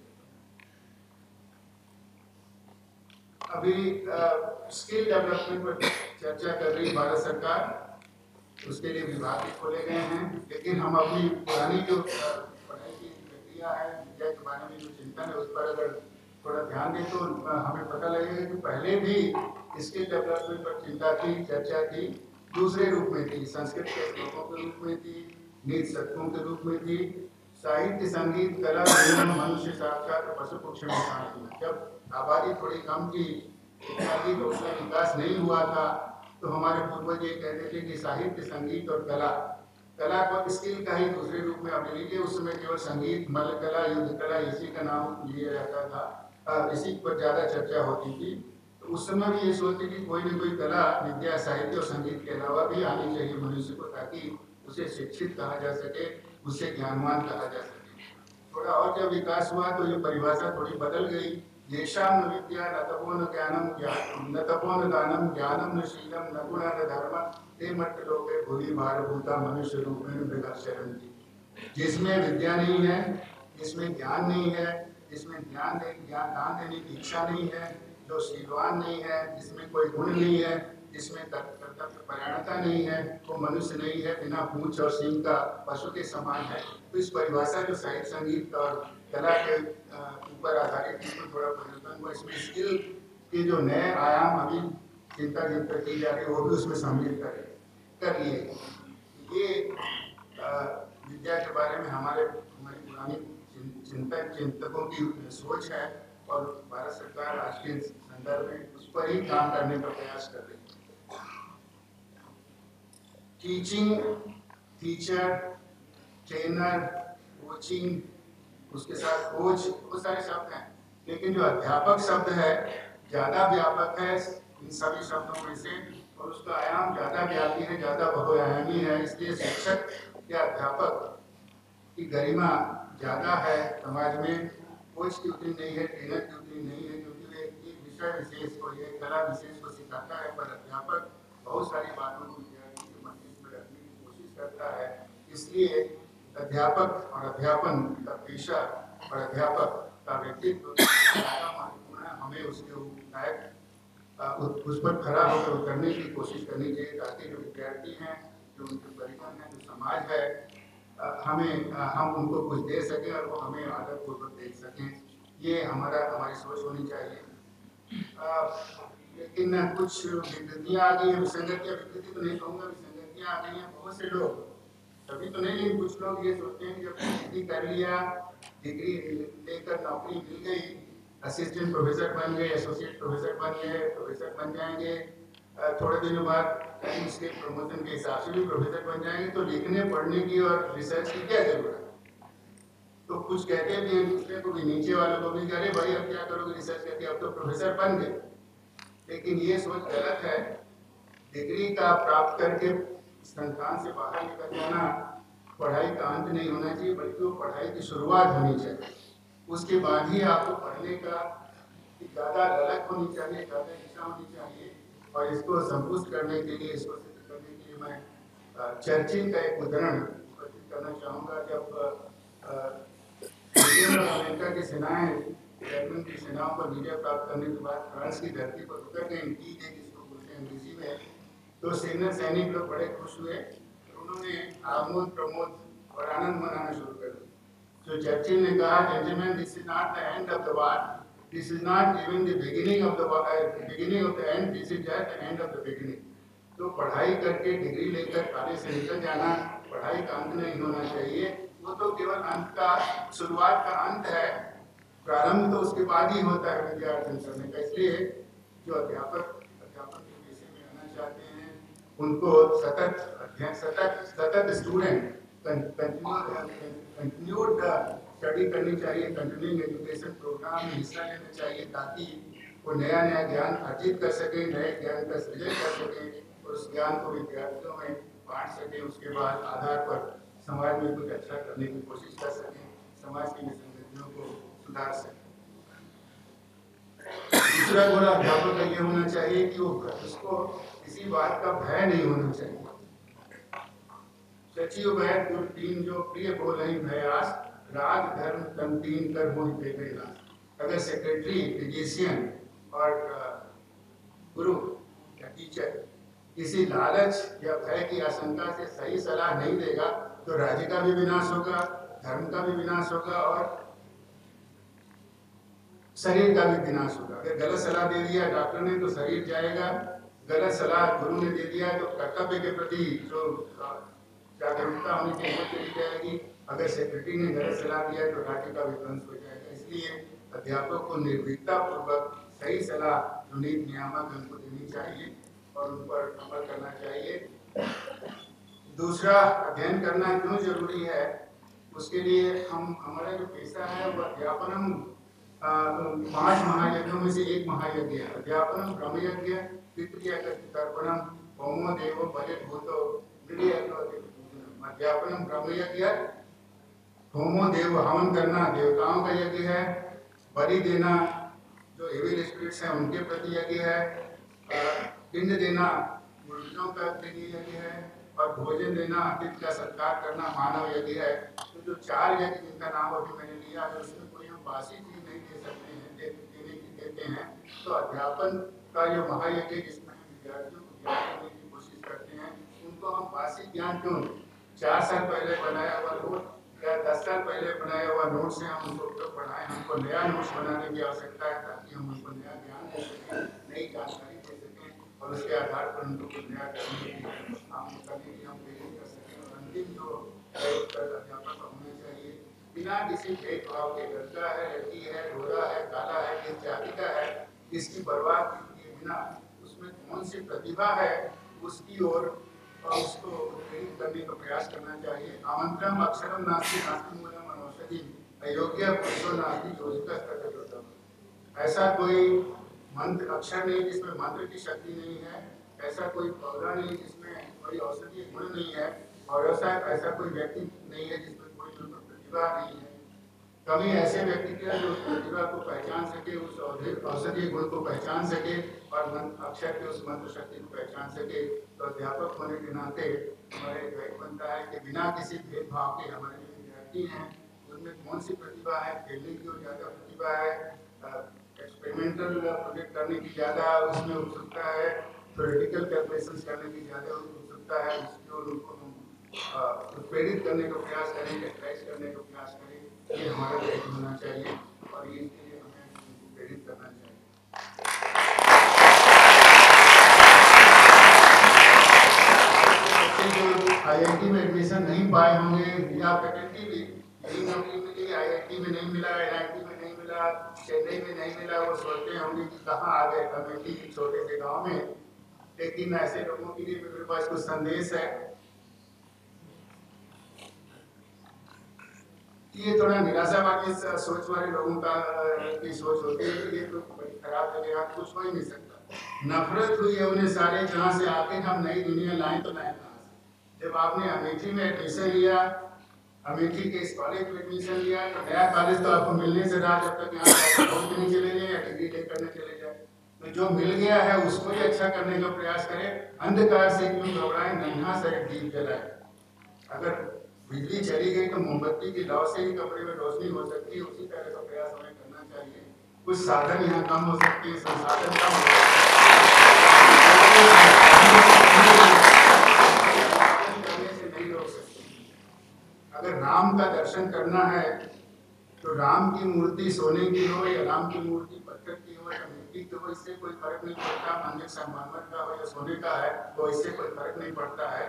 जाता है। अभी स्किल डेवलपमेंट पर चर्चा कर रही भारत सरकार, उसके लिए विभाग भी खोले गए हैं, लेकिन हम अपनी पुरानी जो पढ़ाई की प्रक्रिया है, विद्या के बारे में जो चिंतन है, उस पर अगर थोड़ा ध्यान दें तो हमें पता लगेगा कि पहले भी स्किल डेवलपमेंट पर चिंता थी, चर्चा थी, दूसरे रूप में थी, संस्कृत के श्लोकों के रूप में थी, नीति शतकों के रूप में थी, साहित्य, संगीत, कला, मनुष्य साक्षात पशु पक्षी में शामिल थी। जब आबादी थोड़ी कम थी, इत्यादि लोगों का विकास नहीं हुआ था, तो हमारे पूर्वज ये कहते थे कि साहित्य, संगीत और कला, कला को स्किल का ही दूसरे रूप में अब लीजिए। उस समय केवल संगीत, मल्ल कला, युद्ध कला, इसी का नाम लिया जाता था, इसी पर ज़्यादा चर्चा होती थी। तो उस समय भी ये सोचते कि कोई न कोई कला, विद्या, साहित्य और संगीत के अलावा भी आनी चाहिए मनुष्य को, ताकि उसे शिक्षित कहा जा सके, उसे ज्ञानवान कहा जा सके। थोड़ा और जब विकास हुआ तो ये परिभाषा थोड़ी बदल गई। येषाम न विद्या न तपो न ज्ञानम ज्ञान न तपो न दानम ज्ञानम न शीलम न गुणा न धर्म ते मट्ट लोके भूरि भारभूता मनुष्य रूपेण मृगाचरन्ति। जिसमें विद्या नहीं है, जिसमें ज्ञान नहीं है, जिसमें ज्ञान दे ज्ञान दान देने की इच्छा नहीं है, जो शीलवान नहीं है, जिसमें कोई गुण नहीं है, जिसमें कर्तव्य परायणता नहीं है, वो मनुष्य नहीं है, बिना पूंछ और सींग का पशु के समान है। तो इस परिभाषा जो साहित्य संगीत और कला के ऊपर आधारित इसमें थोड़ा परिवर्तन हुआ। इसमें स्किल के जो नए आयाम अभी चिंता चिंता की जा रही है वो भी उसमें शामिल कर कर लिए। ये विद्या के बारे में हमारे हमारी पुरानी चिंतन चिंतकों की सोच है और भारत सरकार आज के संदर्भ में उस पर ही काम करने का प्रयास कर रही है। टीचिंग, टीचर, ट्रेनर, कोचिंग, उसके साथ कोच, बहुत सारे शब्द हैं, लेकिन जो अध्यापक शब्द है ज्यादा व्यापक है इन सभी शब्दों में से और उसका आयाम ज्यादा व्यापी है, ज्यादा बहुआयामी है। इसलिए शिक्षक या अध्यापक की गरिमा ज्यादा है समाज में। कोच की उतनी नहीं है, ट्रेनर की उतनी नहीं है, क्योंकि वे एक विषय विशेष को, एक कला विशेष को सिखाता है, पर अध्यापक बहुत सारी बातों को विद्यार्थी के मस्तिष्क में रखने की कोशिश करता है। इसलिए अध्यापक और अध्यापन का पेशा और अध्यापक का व्यक्तित्व ज्यादा महत्वपूर्ण है। हमें उसके लायक उस पर खड़ा होकर उतरने की कोशिश करनी चाहिए, ताकि जो विद्यार्थी हैं, जो उनके परिजन हैं, जो समाज है, हमें हम उनको कुछ दे सकें और वो हमें आदर पूर्वक देख सकें। ये हमारा हमारी सोच होनी चाहिए। लेकिन कुछ विकृतियाँ आ गई हैं, विसंगतियाँ, विकृति तो नहीं कहूँगा, विसंगतियाँ आ गई हैं। बहुत से लोग, सभी तो नहीं, लेकिन कुछ लोग ये सोचते हैं कि जब डिग्री कर लिया, डिग्री लेकर नौकरी मिल गई, असिस्टेंट प्रोफेसर बन गए, एसोसिएट प्रोफेसर बन गए, प्रोफेसर बन जाएंगे, थोड़े दिनों बाद उसके प्रमोशन के हिसाब से भी प्रोफेसर बन जाएंगे, तो लिखने पढ़ने की और रिसर्च की क्या जरूरत है। तो कुछ कहते भी हैं दूसरे को भी, नीचे वालों को भी, अरे भाई अब क्या करोगे रिसर्च करके, अब तो प्रोफेसर बन गए। लेकिन ये सोच गलत है। डिग्री का प्राप्त करके संस्थान से बाहर निकल जाना पढ़ाई का अंत नहीं होना चाहिए, बल्कि वो पढ़ाई की शुरुआत होनी चाहिए। उसके बाद ही आपको पढ़ने का ज़्यादा ललक होनी चाहिए, ज़्यादा इच्छा होनी चाहिए। और इसको संतुष्ट करने के लिए, इसको सिद्ध करने के लिए मैं चर्चिल का एक उदाहरण प्रस्तुत करना चाहूँगा। जब अमेरिका की सेनाएं जर्मन की सेनाओं पर विजय प्राप्त करने के बाद फ्रांस की धरती पर उतर गए, डी डे जिसको बोलते हैं अंग्रेजी में, तो सेना सैनिक लोग बड़े खुश हुए और उन्होंने आमोद प्रमोद और आनंद मनाना शुरू कर दिया। जो चर्चिल ने कहा, gentleman, this is not the end of the war, this is not even the beginning of the beginning of the end, this is just the end of the beginning. तो पढ़ाई करके डिग्री लेकर कॉलेज से निकल जाना पढ़ाई का अंत नहीं होना चाहिए, वो तो केवल अंत का, शुरुआत का अंत है। प्रारंभ तो उसके बाद ही होता है विद्यार्थी करने का। इसलिए जो अध्यापक अध्यापन के पेशे में आना चाहते हैं, उनको सतत अध्ययन, सतत सतत स्टूडेंट कंटिन्यूड स्टडी करनी चाहिए, कंटिन्यूइंग एजुकेशन प्रोग्राम में हिस्सा लेना चाहिए, ताकि वो नया नया ज्ञान अर्जित कर सके, नए ज्ञान का सृजन कर सके और उस ज्ञान को विद्यार्थियों में बांट सके। उसके बाद आधार पर समाज में कुछ अच्छा करने की कोशिश कर सकें, समाज की विसंगतियों को सुधार सकें। दूसरा गुण अध्यापक का ये होना चाहिए कि वो उसको किसी बात का भय नहीं होना चाहिए। सचिव भय गुरु तीन जो प्रिय बोल रही भयास, राग धर्म तन तीन कर मोहि पे गए। अगर सेक्रेटरी, फिजिशियन और गुरु या टीचर किसी लालच या भय की आशंका से सही सलाह नहीं देगा, तो राज्य का भी विनाश होगा, धर्म का भी विनाश होगा और शरीर का भी विनाश होगा। अगर गलत सलाह दे दिया डॉक्टर ने तो शरीर जाएगा, गलत सलाह गुरु ने दे दिया तो कर्तव्य के प्रति जो जागरूकता होनी चाहिए चली जाएगी। अगर सेक्रेटरी ने गलत सलाह दिया तो राज्य का विध्वंस हो जाएगा। इसलिए अध्यापक को निर्भीकता पूर्वक सही सलाह जो नीति नियामक उनको देनी चाहिए और उन पर अमल करना चाहिए। दूसरा, अध्ययन करना क्यों जरूरी है, उसके लिए हम हमारा जो पेशा है वो अध्यापनम पांच महायज्ञों में से एक महायज्ञ है। अध्यापनम ब्रह्मयज्ञ, तृतीय तर्पणम, होमो देवो बलित भूतो, अध्यापनम ब्रह्मयज्ञ, होमो देव हवन करना देवताओं का यज्ञ है, बलि देना जो एविल स्पिरिट्स हैं उनके प्रति यज्ञ है, पिंड देना मुर्गियों का लिए यज्ञ है, और भोजन देना अतिथि का सत्कार करना मानव यज्ञ है। तो जो चार यज्ञ जिनका नाम अभी मैंने लिया है उसमें कोई हम बासी चीज नहीं दे सकते हैं, दे, देने की देते हैं। तो अध्यापन का जो महायज्ञ जिसमें हम विद्यार्थियों को ज्ञान देने की कोशिश करते हैं, उनको हम बासी ज्ञान क्यों चार साल पहले बनाया हुआ नोट या दस साल पहले बनाया हुआ नोट से हम उनको तो पढ़ाएं। हमको नया नोट्स बनाने की आवश्यकता है ताकि हम उनको नया ज्ञान दे सकें, नई जानकारी दे सकें और उसके आधार पर उनको कुछ नया करने की हम करने की हम प्रेरित कर सकें। और अंतिम जो अध्यापक होना चाहिए बिना किसी भेदभाव के, लड़का है लड़की है, गोरा है काला है, किस जाति का है, किसकी परवाह किए बिना उसमें कौन सी प्रतिभा है उसकी ओर और उसको प्रेरित करने का प्रयास करना चाहिए। आमंत्रण अक्षरम नास्ति नास्ति मूलम अनौषधि अयोग्य पुरुषो नास्ति योजिका तथोतम। ऐसा कोई मंत्र अक्षर नहीं जिसमें मंत्र की शक्ति नहीं है, ऐसा कोई पौधा नहीं जिसमें कोई औषधीय गुण नहीं है, और ऐसा ऐसा कोई व्यक्ति नहीं है जिसमें कोई प्रतिभा नहीं है। कभी ऐसे व्यक्ति के जो प्रतिभा को पहचान सके, उस औषधीय गुण को पहचान सके और अक्षर के उस मंत्र शक्ति को पहचान सके। तो अध्यापक होने के नाते हमारे दायित्व बनता है कि बिना किसी भेदभाव के हमारे जो विद्यार्थी हैं उनमें कौन सी प्रतिभा है, खेलने की और ज़्यादा प्रतिभा है, एक्सपेरिमेंटल प्रोजेक्ट करने की ज़्यादा उसमें उत्सुकता है, थ्योरेटिकल कैलकुलेशंस करने की ज़्यादा उत्सुकता है, उसकी ओर उनको हम प्रेरित करने का प्रयास करें, एक्सप्रेस करने का प्रयास करें। ये हमारा दायित्व होना चाहिए और ये इसके लिए हमें प्रेरित करना चाहिए। आई आई टी में एडमिशन नहीं पाए होंगे या फैकल्टी भी यही नौकरी मिली, आई आई टी में नहीं मिला, एन आई टी में नहीं मिला, चेन्नई में नहीं मिला, वो सोचते होंगे कि कहाँ आ गए अमेठी के छोटे से गाँव में। लेकिन ऐसे लोगों के लिए मेरे पास कुछ संदेश है। ये थोड़ा निराशावादी सोच वाले लोगों का की सोच होती है कि ये तो बड़ी खराब जगह है, कुछ हो ही नहीं सकता। नफरत हुई है उन्हें सारे जहाँ से आके हम नई दुनिया लाएं तो लाएं कहाँ से। जब आपने अमेठी में एडमिशन लिया, अमेठी के इस कॉलेज में एडमिशन लिया, तो नया कॉलेज तो आपको मिलने से रहा जब तक यहाँ पहुँच नहीं चले जाए या डिग्री लेकर नहीं चले जाए। तो जो मिल गया है उसको ही अच्छा करने का प्रयास करें। अंधकार से क्यों घबराएं, नन्हा सा एक दीप जलाएं। अगर बिजली चली गई तो मोमबत्ती की लौ से ही कमरे में रोशनी हो सकती है, उसी तरह का प्रयास हमें करना चाहिए। कुछ साधन यहाँ कम हो सकते हैं, संसाधन कम हो नहीं रोक सकते। अगर राम का दर्शन करना है तो राम की मूर्ति सोने की हो या राम की मूर्ति पत्थर की हो या मिट्टी की हो, इससे कोई फर्क नहीं पड़ता। मंदिर संगमरमर का हो या सोने का है तो इससे कोई फर्क नहीं पड़ता है।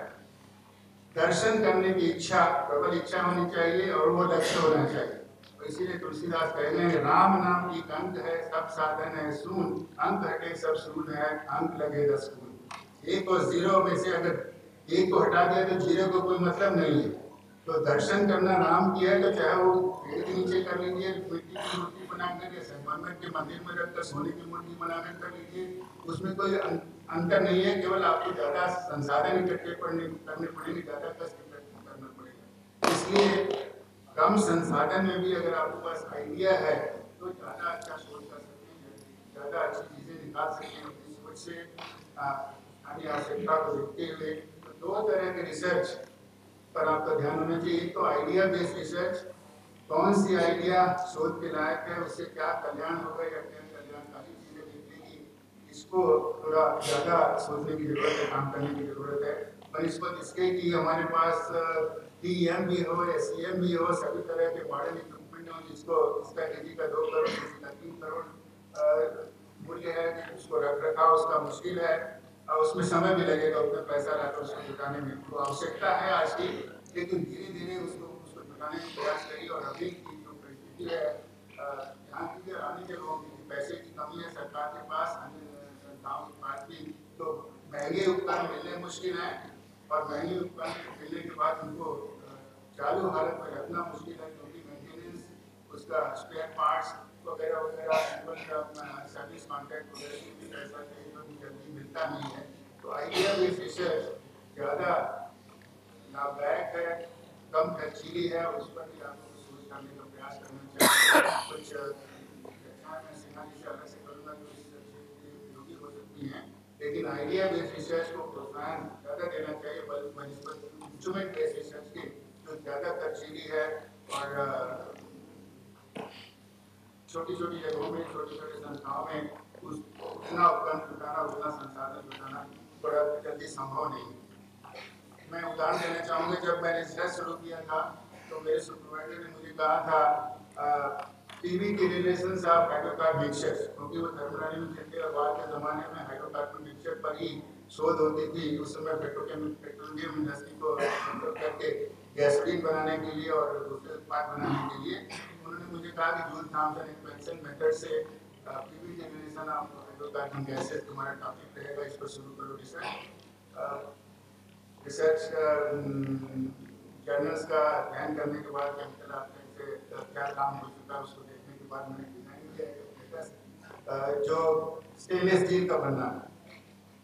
दर्शन करने की इच्छा, प्रबल इच्छा होनी चाहिए और वो लक्ष्य होना चाहिए। तो इसीलिए तुलसीदास कहते हैं राम नाम की अंक है सब साधन है सून, अंक हटे सब शून है अंक लगे दस गुण। एक और जीरो में से अगर एक को हटा दिया तो जीरो को कोई मतलब नहीं है। तो दर्शन करना राम की है तो चाहे वो पेड़ के नीचे कर लीजिए, मिट्टी की मूर्ति बनाकर या संगमरमर के मंदिर में रखकर सोने की मूर्ति बनाकर कर लीजिए, उसमें कोई अंतर नहीं है। केवल आपको ज्यादा संसाधन इकट्ठे करने पड़ेंगे, ज्यादा कष्ट करना पड़ेगा। इसलिए कम संसाधन में भी अगर आपके पास आइडिया है तो ज्यादा अच्छा सोच कर सकते हैं, ज्यादा अच्छी चीजें निकाल सकते हैं अपनी सोच से अपनी आवश्यकता को देखते हुए। तो दो तरह के रिसर्च पर आपका ध्यान होना चाहिए। एक तो आइडिया बेस्ड रिसर्च, कौन सी आइडिया शोध के लायक है, उससे क्या कल्याण होगा या क्या कल्याणकारी चीजें निकलेगी, इसको थोड़ा ज़्यादा सोचने की जरूरत है, काम करने की जरूरत है। बनिस्बत इसके कि हमारे पास टी एम भी हो या सी एम भी हो, सभी तरह के मॉडर्न इक्विपमेंट हो, जिसको इसका किसी का दो करोड़ किसी का तीन करोड़ मूल्य है, उसको रख रखा उसका मुश्किल है और उसमें समय भी लगेगा, उतना पैसा लाकर उसको जुटाने में। तो आवश्यकता है आज की, लेकिन धीरे धीरे उसको उसको जुटाने का प्रयास करिए। और अभी की जो परिस्थिति है यहाँ की आने के लोगों की पैसे की कमी है सरकार के पास, अन्य संस्थाओं के पास भी, तो महंगे उपकरण मिलने मुश्किल है और महंगे उपकरण मिलने के बाद उनको चालू हालत में रखना मुश्किल है, क्योंकि मेंटेनेंस, उसका स्पेयर पार्ट्स वगैरह वगैरह, सर्विस कॉन्ट्रैक्ट वगैरह की भी पैसा चाहिए जो कि जल्दी मिलता नहीं है। तो आइडिया बेस्ड रिसर्च ज़्यादा लाभदायक है, कम खर्चीली है और उस पर भी आपको करने का प्रयास करना चाहिए। कुछ व्याख्यान मैं सिन्हा जी से अलग से करूँगा जो इस उपयोगी हो सकती हैं, लेकिन आइडिया बेस्ड रिसर्च को प्रोत्साहन ज़्यादा देना चाहिए बनिस्पत इंस्ट्रूमेंट बेस्ड रिसर्च की, जो ज़्यादा तरजीही है और छोटी छोटी जगहों में, छोटे छोटे संस्थाओं में उस उतना उपकरण जुटाना, उतना संसाधन जुटाना बड़ा जल्दी संभव नहीं। मैं उदाहरण देना चाहूँगा, जब मैंने रिसर्च शुरू किया था तो मेरे सुपरवाइजर ने मुझे कहा था टीवी के रिलेशन ऑफ हाइड्रोकार्बन मिक्सचर्स, क्योंकि वो थर्मोडायनामिक्स के बाद के ज़माने में हाइड्रोकार्बन मिक्सचर पर ही शोध होती थी। उस समय पेट्रोकेमिकल पेट्रोलियम इंडस्ट्री को करके गैसोलीन बनाने के लिए और दूसरे उत्पाद बनाने के लिए उन्होंने मुझे कहा कि जूल थॉमसन एक्सपेंशन मेथड से टीवी के रिलेशन ऑफ हाइड्रोकार्बन गैसेस तुम्हारा टॉपिक रहेगा, इस पर शुरू करो रिसर्च। रिसर्च जर्नल्स का अध्ययन करने के बाद केमिकल ऑप्शन से क्या काम हो चुका है उसको देखने के बाद मैंने डिजाइन किया एपरेटस जो स्टेनलेस स्टील का बनना है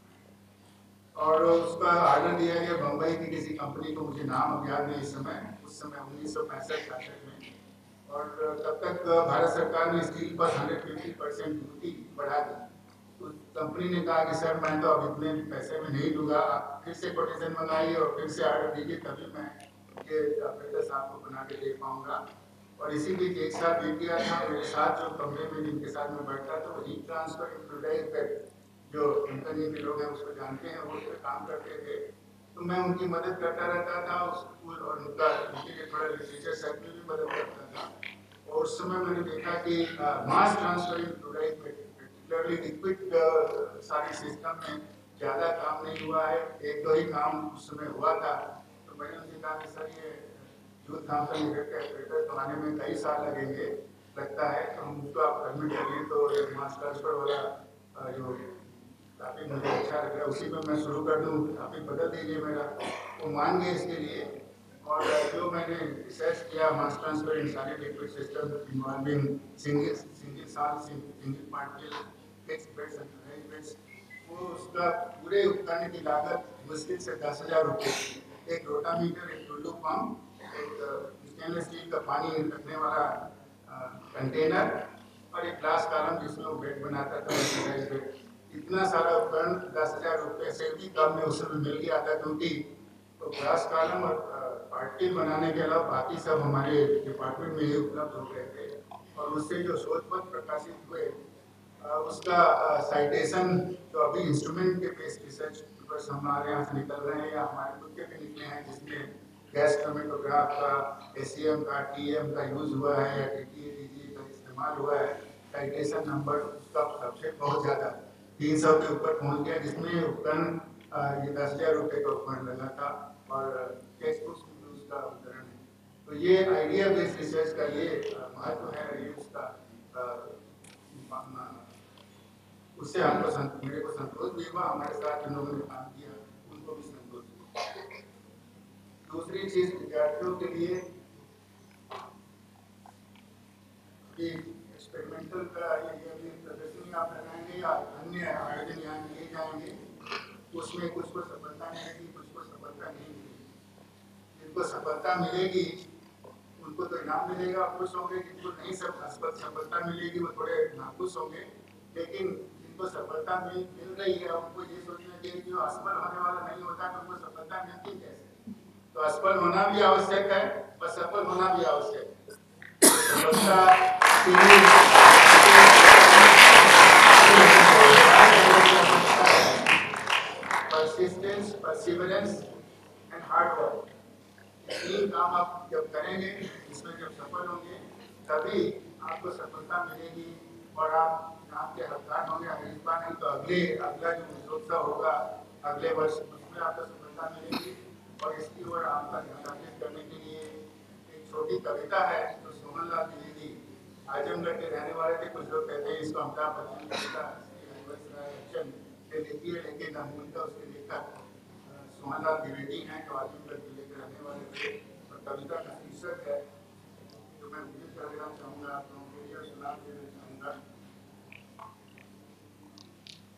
और उसका ऑर्डर दिया गया बम्बई की किसी कंपनी को, मुझे नाम अब याद नहीं इस समय, उस समय उन्नीस सौ पैंसठ पैंसठ में। और तब तक भारत सरकार ने स्टील पर एक सौ पचास परसेंट ड्यूटी बढ़ा दी। तो कंपनी ने कहा कि सर मैं तो अब इतने पैसे में नहीं दूंगा, आप फिर से कोटेशन मंगाइए और फिर से ऑर्डर दीजिए, तभी मैं ये एपरेटस आपको बना के दे पाऊंगा। और इसी बीच एक साथ बीत गया था, मेरे साथ जो कमरे में जिनके साथ मैं बैठता था वो हीट ट्रांसफर इम्प्रूवाइज जो कंपनी के लोग हैं उसको जानते हैं, वो उस पर काम करते थे। तो मैं उनकी मदद करता रहता था उस और उनका उनके लिए थोड़ा लिटरेचर साइड में भी मदद करता था। और उस समय मैंने देखा कि mass transfer improvise particularly liquid सारी सिस्टम में ज़्यादा काम नहीं हुआ है, एक दो ही काम उस समय हुआ था। तो मैंने उनसे कहा कि सर ये जूल थॉमसन एपरेटस बनाने में कई साल लगेंगे लगता है, तो हम उसको आप परमिट करिए। तो ये मास ट्रांसफर वाला जो काफ़ी मुझे अच्छा लग रहा है उसी में मैं शुरू कर दूँ, काफ़ी बदल दीजिए मेरा। वो मान गए इसके लिए। और जो मैंने रिसर्च किया मास ट्रांसफर इन सारे liquid system involving single single salt single particle fixed beds and arrangements, वो उसका पूरे उपकरण की लागत मुश्किल से दस हज़ार रुपये, एक रोटामीटर, एक टुल्लू पंप, एक स्टेनलेस स्टील का पानी रखने वाला कंटेनर और एक ग्लास कॉलम जिसमें वो बेड बनाता था। इतना सारा उपकरण दस हज़ार रुपये से भी कम में उसे मिल गया था, क्योंकि तो ग्लास कॉलम और पार्टिकल बनाने के अलावा बाकी सब हमारे डिपार्टमेंट में ही उपलब्ध हो गए थे। और उससे जो शोध पत्र प्रकाशित हुए उसका साइटेशन जो अभी इंस्ट्रूमेंट के बेस्ड रिसर्च पेपर्स हमारे यहाँ से निकल रहे हैं या हमारे खुद के भी निकले हैं, जिसमें गैस क्रोमेटोग्राफ का, एसीएम का, टीएम का यूज हुआ है या टीटीए का इस्तेमाल हुआ है, साइटेशन नंबर उसका सबसे बहुत ज़्यादा तीन सौ के ऊपर पहुँच गया, जिसमें उपकरण ये दस हज़ार रुपये का उपकरण लगा था और टेक्स्ट बुक्स में उसका उदाहरण है। तो ये आइडिया बेस्ड रिसर्च का ये महत्व है, ये उसका उससे हमको मेरे को संतोष भी हुआ, हमारे साथ जिन लोगों ने काम किया उनको भी संतोष हुआ। दूसरी चीज विद्यार्थियों के लिए एक्सपेरिमेंटल का ये प्रदर्शनी आप लगाएंगे या अन्य आयोजन यहाँ किए जाएंगे, उसमें कुछ को सफलता मिलेगी, कुछ को सफलता नहीं मिलेगी। जिनको सफलता मिलेगी उनको तो इनाम मिलेगा, खुश होंगे। जिनको नहीं सब सफलता मिलेगी वो थोड़े नाखुश होंगे। लेकिन जिनको सफलता मिल मिल रही है उनको ये सोचना चाहिए कि जो असफल होने वाला नहीं होता तो उनको सफलता मिलती कैसे। तो असफल होना भी आवश्यक है और सफल होना भी आवश्यक है। सफलता persistence, perseverance and hard work, तीन काम आप जब करेंगे, इसमें जब सफल होंगे तभी आपको सफलता मिलेगी और आप आपके हकदार होंगे। इस बार नहीं तो अगले अगला जो उत्सव होगा अगले वर्ष उसमें आपको सफलता मिलेगी। और इसकी ओर आपका ध्यान आकर्षित करने के लिए एक छोटी कविता है जो सोहन लाल द्विवेदी आजमगढ़ के रहने वाले थे। कुछ लोग कहते हैं इसको अमिताभ बच्चन कविता लिखी है, लेकिन मूलतः उसके लेखक सोहन लाल द्विवेदी हैं जो आजमगढ़ जिले के रहने वाले थे। और कविता का शीर्षक है जो मैं उल्लेख कर देना चाहूँगा आप लोगों के लिए और सुना देना चाहूँगा।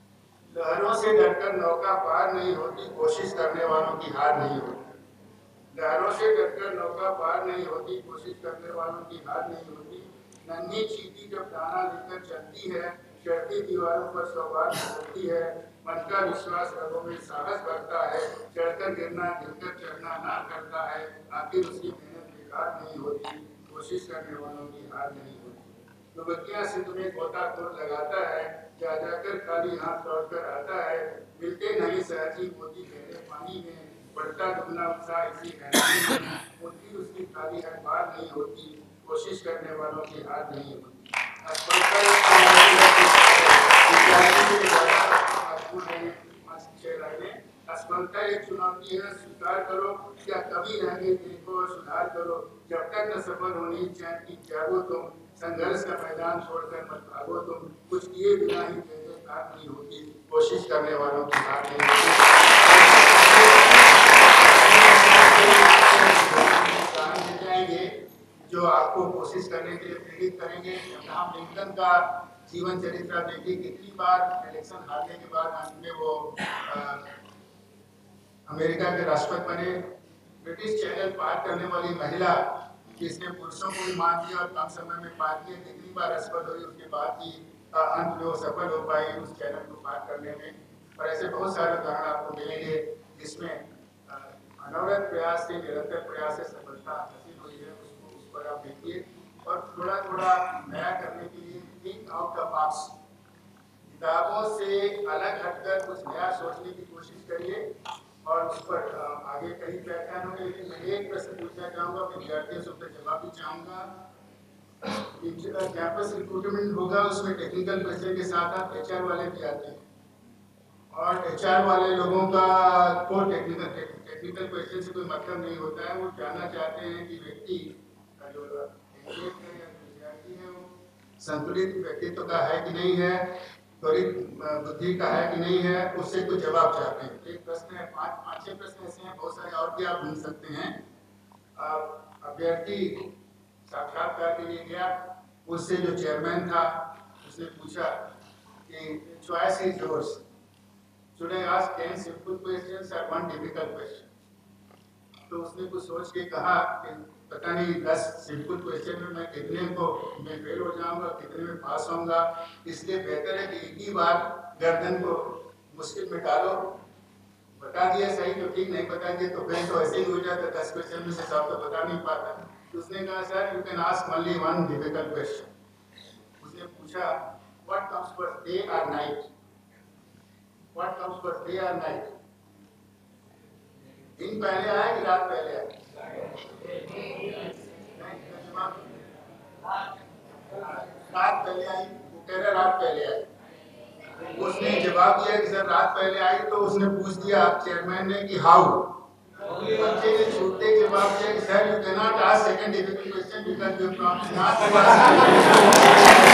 लहरों से डरकर नौका पार नहीं होती, कोशिश करने वालों की हार नहीं होती। लहरों से डरकर नौका पार नहीं होती, कोशिश करने वालों की हार नहीं होती। नन्ही चींटी जब दाना लेकर चलती है, चढ़ती दीवारों पर सौगात होती है। मन का विश्वास रगों में साहस भरता है, चढ़कर गिरना गिरकर चढ़ना ना करता है। आखिर उसकी मेहनत बेकार नहीं होती, कोशिश करने वालों की हार नहीं होती। तो बच्चियां सिंध में गोताखोर लगाता है, जा जाकर खाली हाथ लौट कर आता है। मिलते नहीं सहजी मोती गहरे पानी में, बढ़ता दुगना उत्साह इसी हैरानी में। मोती उसकी खाली हर बार नहीं होती, कोशिश करने वालों की हार नहीं होती। असफलता एक चुनौती है, स्वीकार करो, क्या कभी रहेंगे देखो और सुधार करो। जब तक न सफल होनी चैन की त्यागो तुम, संघर्ष का मैदान छोड़कर मत भागो तुम। कुछ किए बिना ही जय हार नहीं होती, कोशिश करने वालों की हार नहीं होती। जो आपको कोशिश करने के लिए प्रेरित करेंगे। अब्राहम लिंकन का जीवन चरित्र देखिए, कितनी बार इलेक्शन हारने के बाद अंत में वो आ, अमेरिका के राष्ट्रपति बने। ब्रिटिश चैनल पार करने वाली महिला जिसने पुरुषों को भी मान दिया और कम समय में पार किए, कितनी बार असफल हुई, उसके बाद ही अंत में वो सफल हो पाई उस चैनल को पार करने में। और ऐसे बहुत सारे उदाहरण आपको मिलेंगे जिसमें अनवरत प्रयास से, निरंतर प्रयास से सफलता हासिल हुई है। उसको उस पर आप देखिए और थोड़ा थोड़ा नया करने के लिए थिंक आउट द बॉक्स, किताबों से अलग हटकर कुछ नया सोचने की कोशिश करिए। और उस पर आगे कई व्याख्यान होंगे, लेकिन मैं एक प्रश्न पूछना चाहूँगा, विद्यार्थियों से उसका जवाब भी चाहूँगा। कैंपस रिक्रूटमेंट होगा, उसमें टेक्निकल क्वेश्चन के साथ साथ एच आर वाले भी आते हैं और एच आर वाले लोगों का को टेक्निकल टेक्निकल क्वेश्चन से कोई मतलब नहीं होता है। वो जानना चाहते हैं कि व्यक्ति का जो विद्यार्थी है वो संतुलित व्यक्तित्व का है कि नहीं है, त्वरित बुद्धि का है कि नहीं है, उससे कुछ जवाब चाहते हैं। एक प्रश्न है, पांच पांच छह प्रश्न ऐसे हैं, बहुत सारे और भी आप ढूंढ सकते हैं। अभ्यर्थी साक्षात्कार के लिए गया, उससे जो चेयरमैन था उसने पूछा कि choice is yours, should I ask ten simple questions और वन डिफिकल्ट क्वेश्चन। तो उसने कुछ सोच के कहा कि पता नहीं दस सिंपल क्वेश्चन में मैं कितने को मैं फेल हो जाऊंगा, कितने में पास होऊंगा, इसलिए बेहतर है कि एक ही बार गर्दन को मुश्किल में डालो। बता दिया सही तो ठीक, नहीं बता दिया तो फेल तो ऐसे ही हो जाता, दस क्वेश्चन में से सब तो बता नहीं पाता। तो उसने कहा sir you can ask only one difficult question. उसने पूछा व्हाट कम्स फर्स्ट, डे और night? What comes first, day और नाइट? दिन पहले आया कि रात पहले आया? रात पहले आई, वो कह रहा रात पहले आई। उसने जवाब दिया कि सर रात पहले आई। तो उसने पूछ दिया चेयरमैन ने कि हाउ? बच्चे ने छूटते जवाब दिया कि sir you can not ask second difficult question because your prompt is not.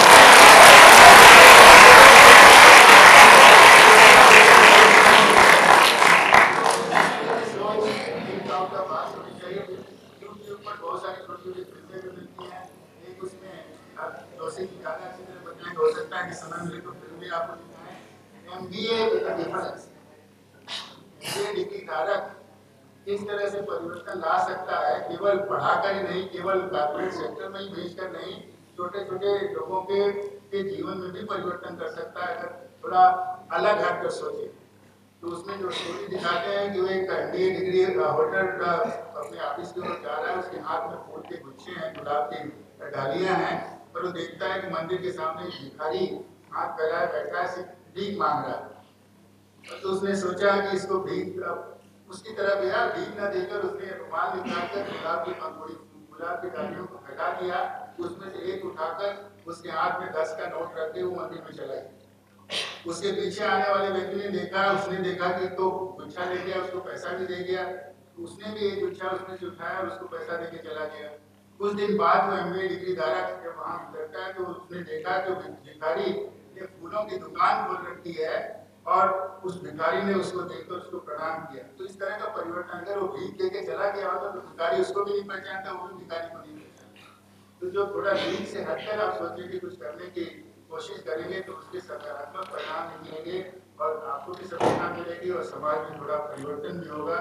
हो सकता है कि समय मिले तो फिर भी आपको दिखाएं। एमबीए का डिफरेंस, एमबीए डिग्री धारक किस तरह से परिवर्तन ला सकता है, केवल पढ़ाकर ही नहीं, केवल कॉर्पोरेट सेक्टर में ही भेजकर नहीं, छोटे छोटे लोगों के, के जीवन में भी परिवर्तन कर सकता है अगर थोड़ा अलग हटकर सोचे। तो उसमें जो स्टोरी दिखाते हैं कि वो एक एमबीए डिग्री होल्डर अपने ऑफिस की ओर जा रहा है, उसके हाथ में फूल के गुच्छे हैं, गुलाब की डालियां हैं, पर वो देखता है कि मंदिर के सामने भिखारी हाथ फैलाए बैठा है, भीख मांग रहा है। तो उसने सोचा कि इसको भीख, उसकी तरफ गया, भीख न देकर उसने रुमाल निकालकर गुलाब की पंखुड़ी, गुलाब की डालियों को फैला दिया, उसमें से एक उठाकर उसके हाथ में दस का नोट रख के वो मंदिर में चला गया। उसके पीछे आने वाले व्यक्ति ने देखा, उसने देखा कि तो गुच्छा ले गया, उसको पैसा भी दे गया, उसने भी एक गुच्छा उसमें से उठाया और उसको पैसा दे के चला गया। कुछ दिन बाद वो एमबीए डिग्री धारक जब वहाँ गुजरता है तो उसने देखा कि भिखारी ने फूलों की दुकान खोल रखी है और उस भिखारी ने उसको देखकर उसको प्रणाम किया। तो इस तरह का परिवर्तन, अगर वो भीख देके चला गया होता तो भिखारी उसको भी नहीं पहचानता, वो भी भिखारी को नहीं पहचानता। तो जो थोड़ा भीख से हटकर आप सोचें कि कुछ करने की कोशिश करेंगे तो उसके सकारात्मक परिणाम निकलेंगे और आपको भी सफलता मिलेगी और समाज में थोड़ा परिवर्तन भी होगा।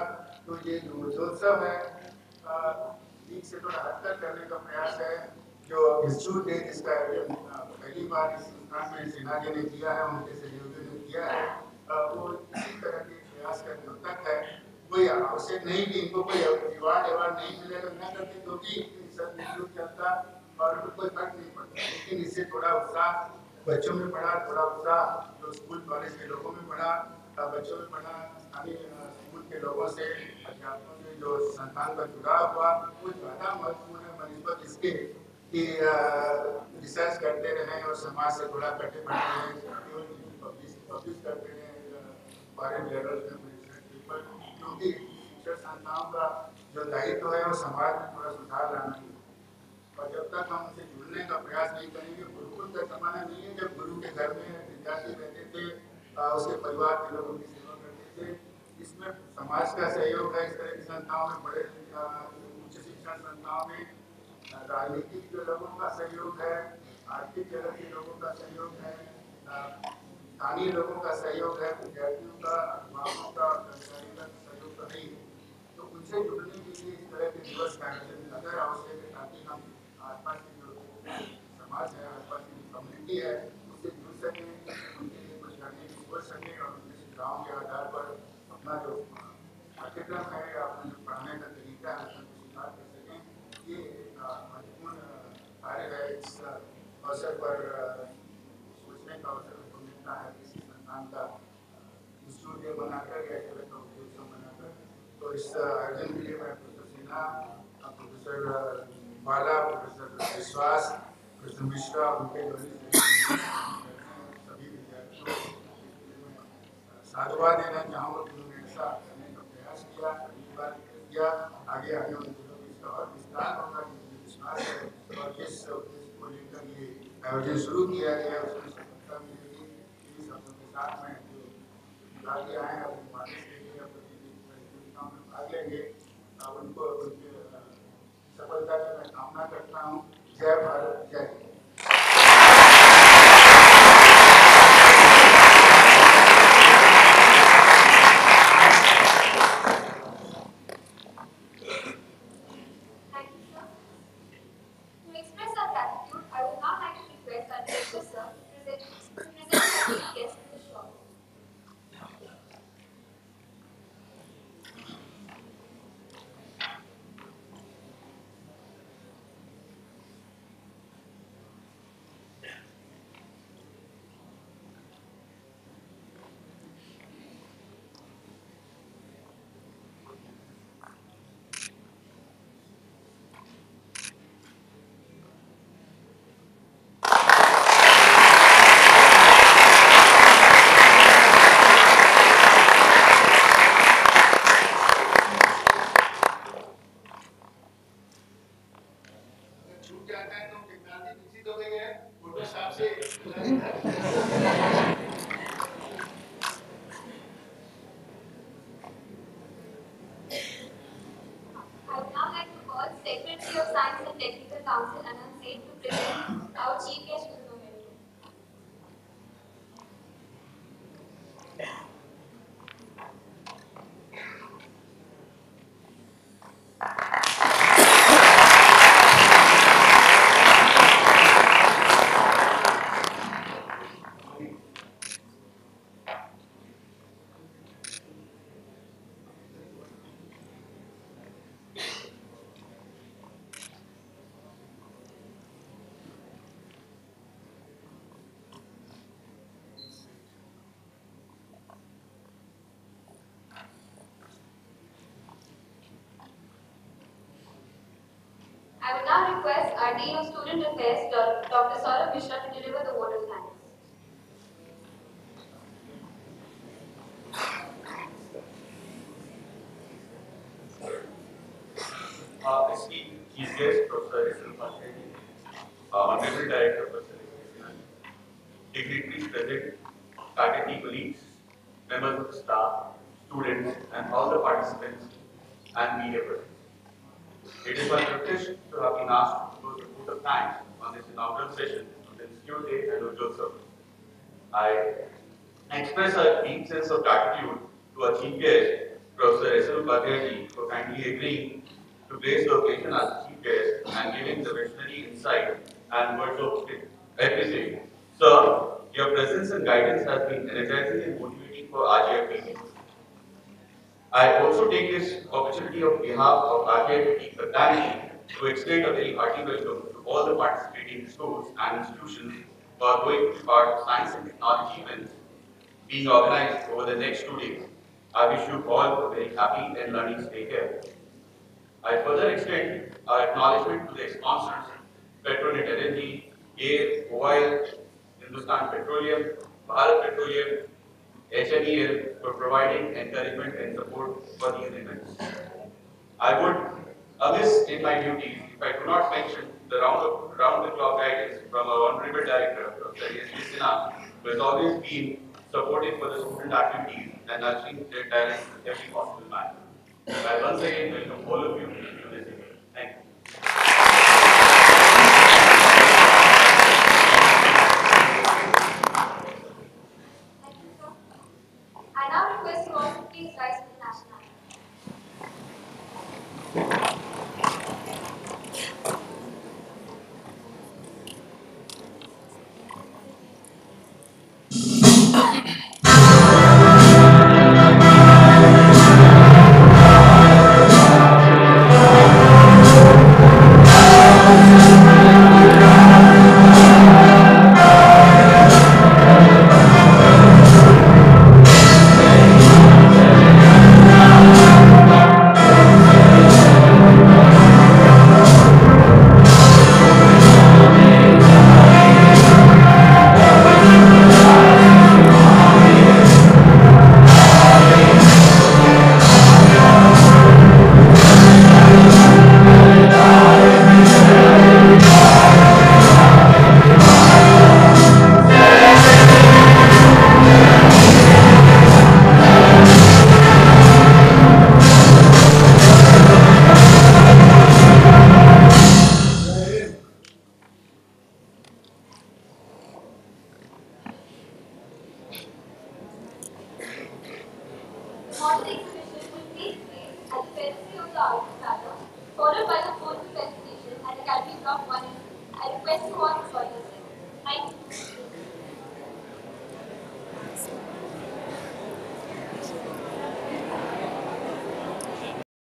तो ये जो उर्जोत्सव है लीग से थोड़ा हटकर करने का प्रयास है। जो इंस्टीट्यूट है जिसका आयोजन पहली बार इस संस्थान में सेना जी ने किया है, उनके सहयोगियों ने किया है, वो इसी तरह के प्रयास का द्योतक है। कोई आवश्यक नहीं कि इनको कोई रिवार्ड अवार्ड नहीं मिलेगा न करके, क्योंकि सब इंस्टीट्यूट चलता और कोई फर्क नहीं पड़ता, लेकिन इससे थोड़ा उत्साह बच्चों में बढ़ा, थोड़ा उत्साह जो स्कूल कॉलेज के लोगों में बढ़ा, बच्चों में बढ़ा, स्थानीय स्कूल के लोगों से, अध्यापकों से जो संस्थान का जुड़ाव हुआ वो ज़्यादा महत्वपूर्ण है बनिस्बत इसके कि रिसर्च करते रहें और समाज से थोड़ा कटे बढ़ते रहें, पब्लिश पब्लिश करते रहें फॉरेन जर्नल्स में रिसर्च पेपर, क्योंकि शिक्षण संस्थाओं का जो दायित्व है वो समाज में थोड़ा सुधार लाना है। और जब तक हम उनसे जुड़ने का प्रयास नहीं करेंगे, गुरुकुल का जमाना नहीं है जब गुरु के घर में विद्यार्थी रहते थे, उसके परिवार के लोग उनकी सेवा करते थे। इसमें समाज का सहयोग है, इस तरह की संस्थाओं में, बड़े उच्च शिक्षण संस्थाओं में राजनीतिक जो लोगों का सहयोग है, आर्थिक जगत के लोगों का सहयोग है, स्थानीय लोगों का सहयोग है, विद्यार्थियों का, अभिभावकों का, कर्मचारियों का सहयोग तो नहीं है। तो उनसे जुड़ने के लिए इस तरह के दिवस का आयोजन अगर आवश्यक है, ताकि हम आसपास की जो समाज है, आसपास की कम्युनिटी है, उससे जुड़ सकें, उनके लिए कुछ करने की सोच सकें और उनके सुझावों के आधार पर अपना जो पाठ्यक्रम है या अपना जो पढ़ाने का तरीका है उसमें कुछ सुधार कर सकें। ये महत्वपूर्ण कार्य है। इस अवसर पर सोचने का अवसर हमको मिलता है किसी संस्थान का इंस्टीट्यूट बनाकर या तरह का उत्सव बनाकर। तो इस आयोजन के लिए मैं professor Sinha, professor Bala, professor Biswas, professor Mishra, उनके सभी विद्यार्थियों को साधुवाद देना चाहूँगा कि उन्होंने ऐसा करने का प्रयास किया, पहली बार किया। आगे आगे उन दिनों में इसका और विस्तार होगा, मुझे विश्वास है, और जिस उद्देश्य को लेकर ये आयोजन शुरू किया गया उसमें सफलता मिलेगी। इन्हीं शब्दों के साथ में जो विभागीय आए हैं अपनी मालिश के लिए प्रतियोगिताओं में भाग लेंगे, उनको उनकी सफलता की मैं कामना करता हूँ। जय भारत, जय Hind. Secretary of Science and Technical Council Anand to present our chief guest for the moment. I will now request our Dean of Student Affairs, Doctor Saurabh Mishra, to deliver the vote of thanks. Uh, esteemed chief guest, Professor Upadhyay, uh, Honorable Director, Professor dignitaries present, faculty colleagues, members of the staff, students, and all the participants and media persons. It is my privilege to have been asked to close the vote of thanks on this inaugural session of the Institute Day and Urjotsav. I express a deep sense of gratitude to our chief guest Professor S N Upadhyay for kindly agreeing to grace the occasion as chief guest and giving the visionary insight and words of appreciation. Sir, your presence and guidance has been energizing and motivating for R G I P T. I also take this opportunity on behalf of R G I P T fraternity to extend a very hearty welcome to all the participating schools and institutions who are going to be part of science and technology events being organized over the next two days. I wish you all a very happy and learning stay here. I further extend our acknowledgement to the sponsors, Petronet Energy, Air, Oil, Hindustan Petroleum, Bharat Petroleum, H M E L for providing encouragement and support for these events. I would amiss in my duties if I do not mention the round, round the clock guidance from our Honorable Director, Professor S K Sinha, who has always been supportive for the student activities and nurturing their talents in every possible manner. I once again welcome all of you to this event. Thank you. Thank you, sir. I now request you all to please rise for the national anthem. The model exhibition will take place at the periphery of the outer plaza, followed by the formal presentation at Academy Block one. I request you all to join us.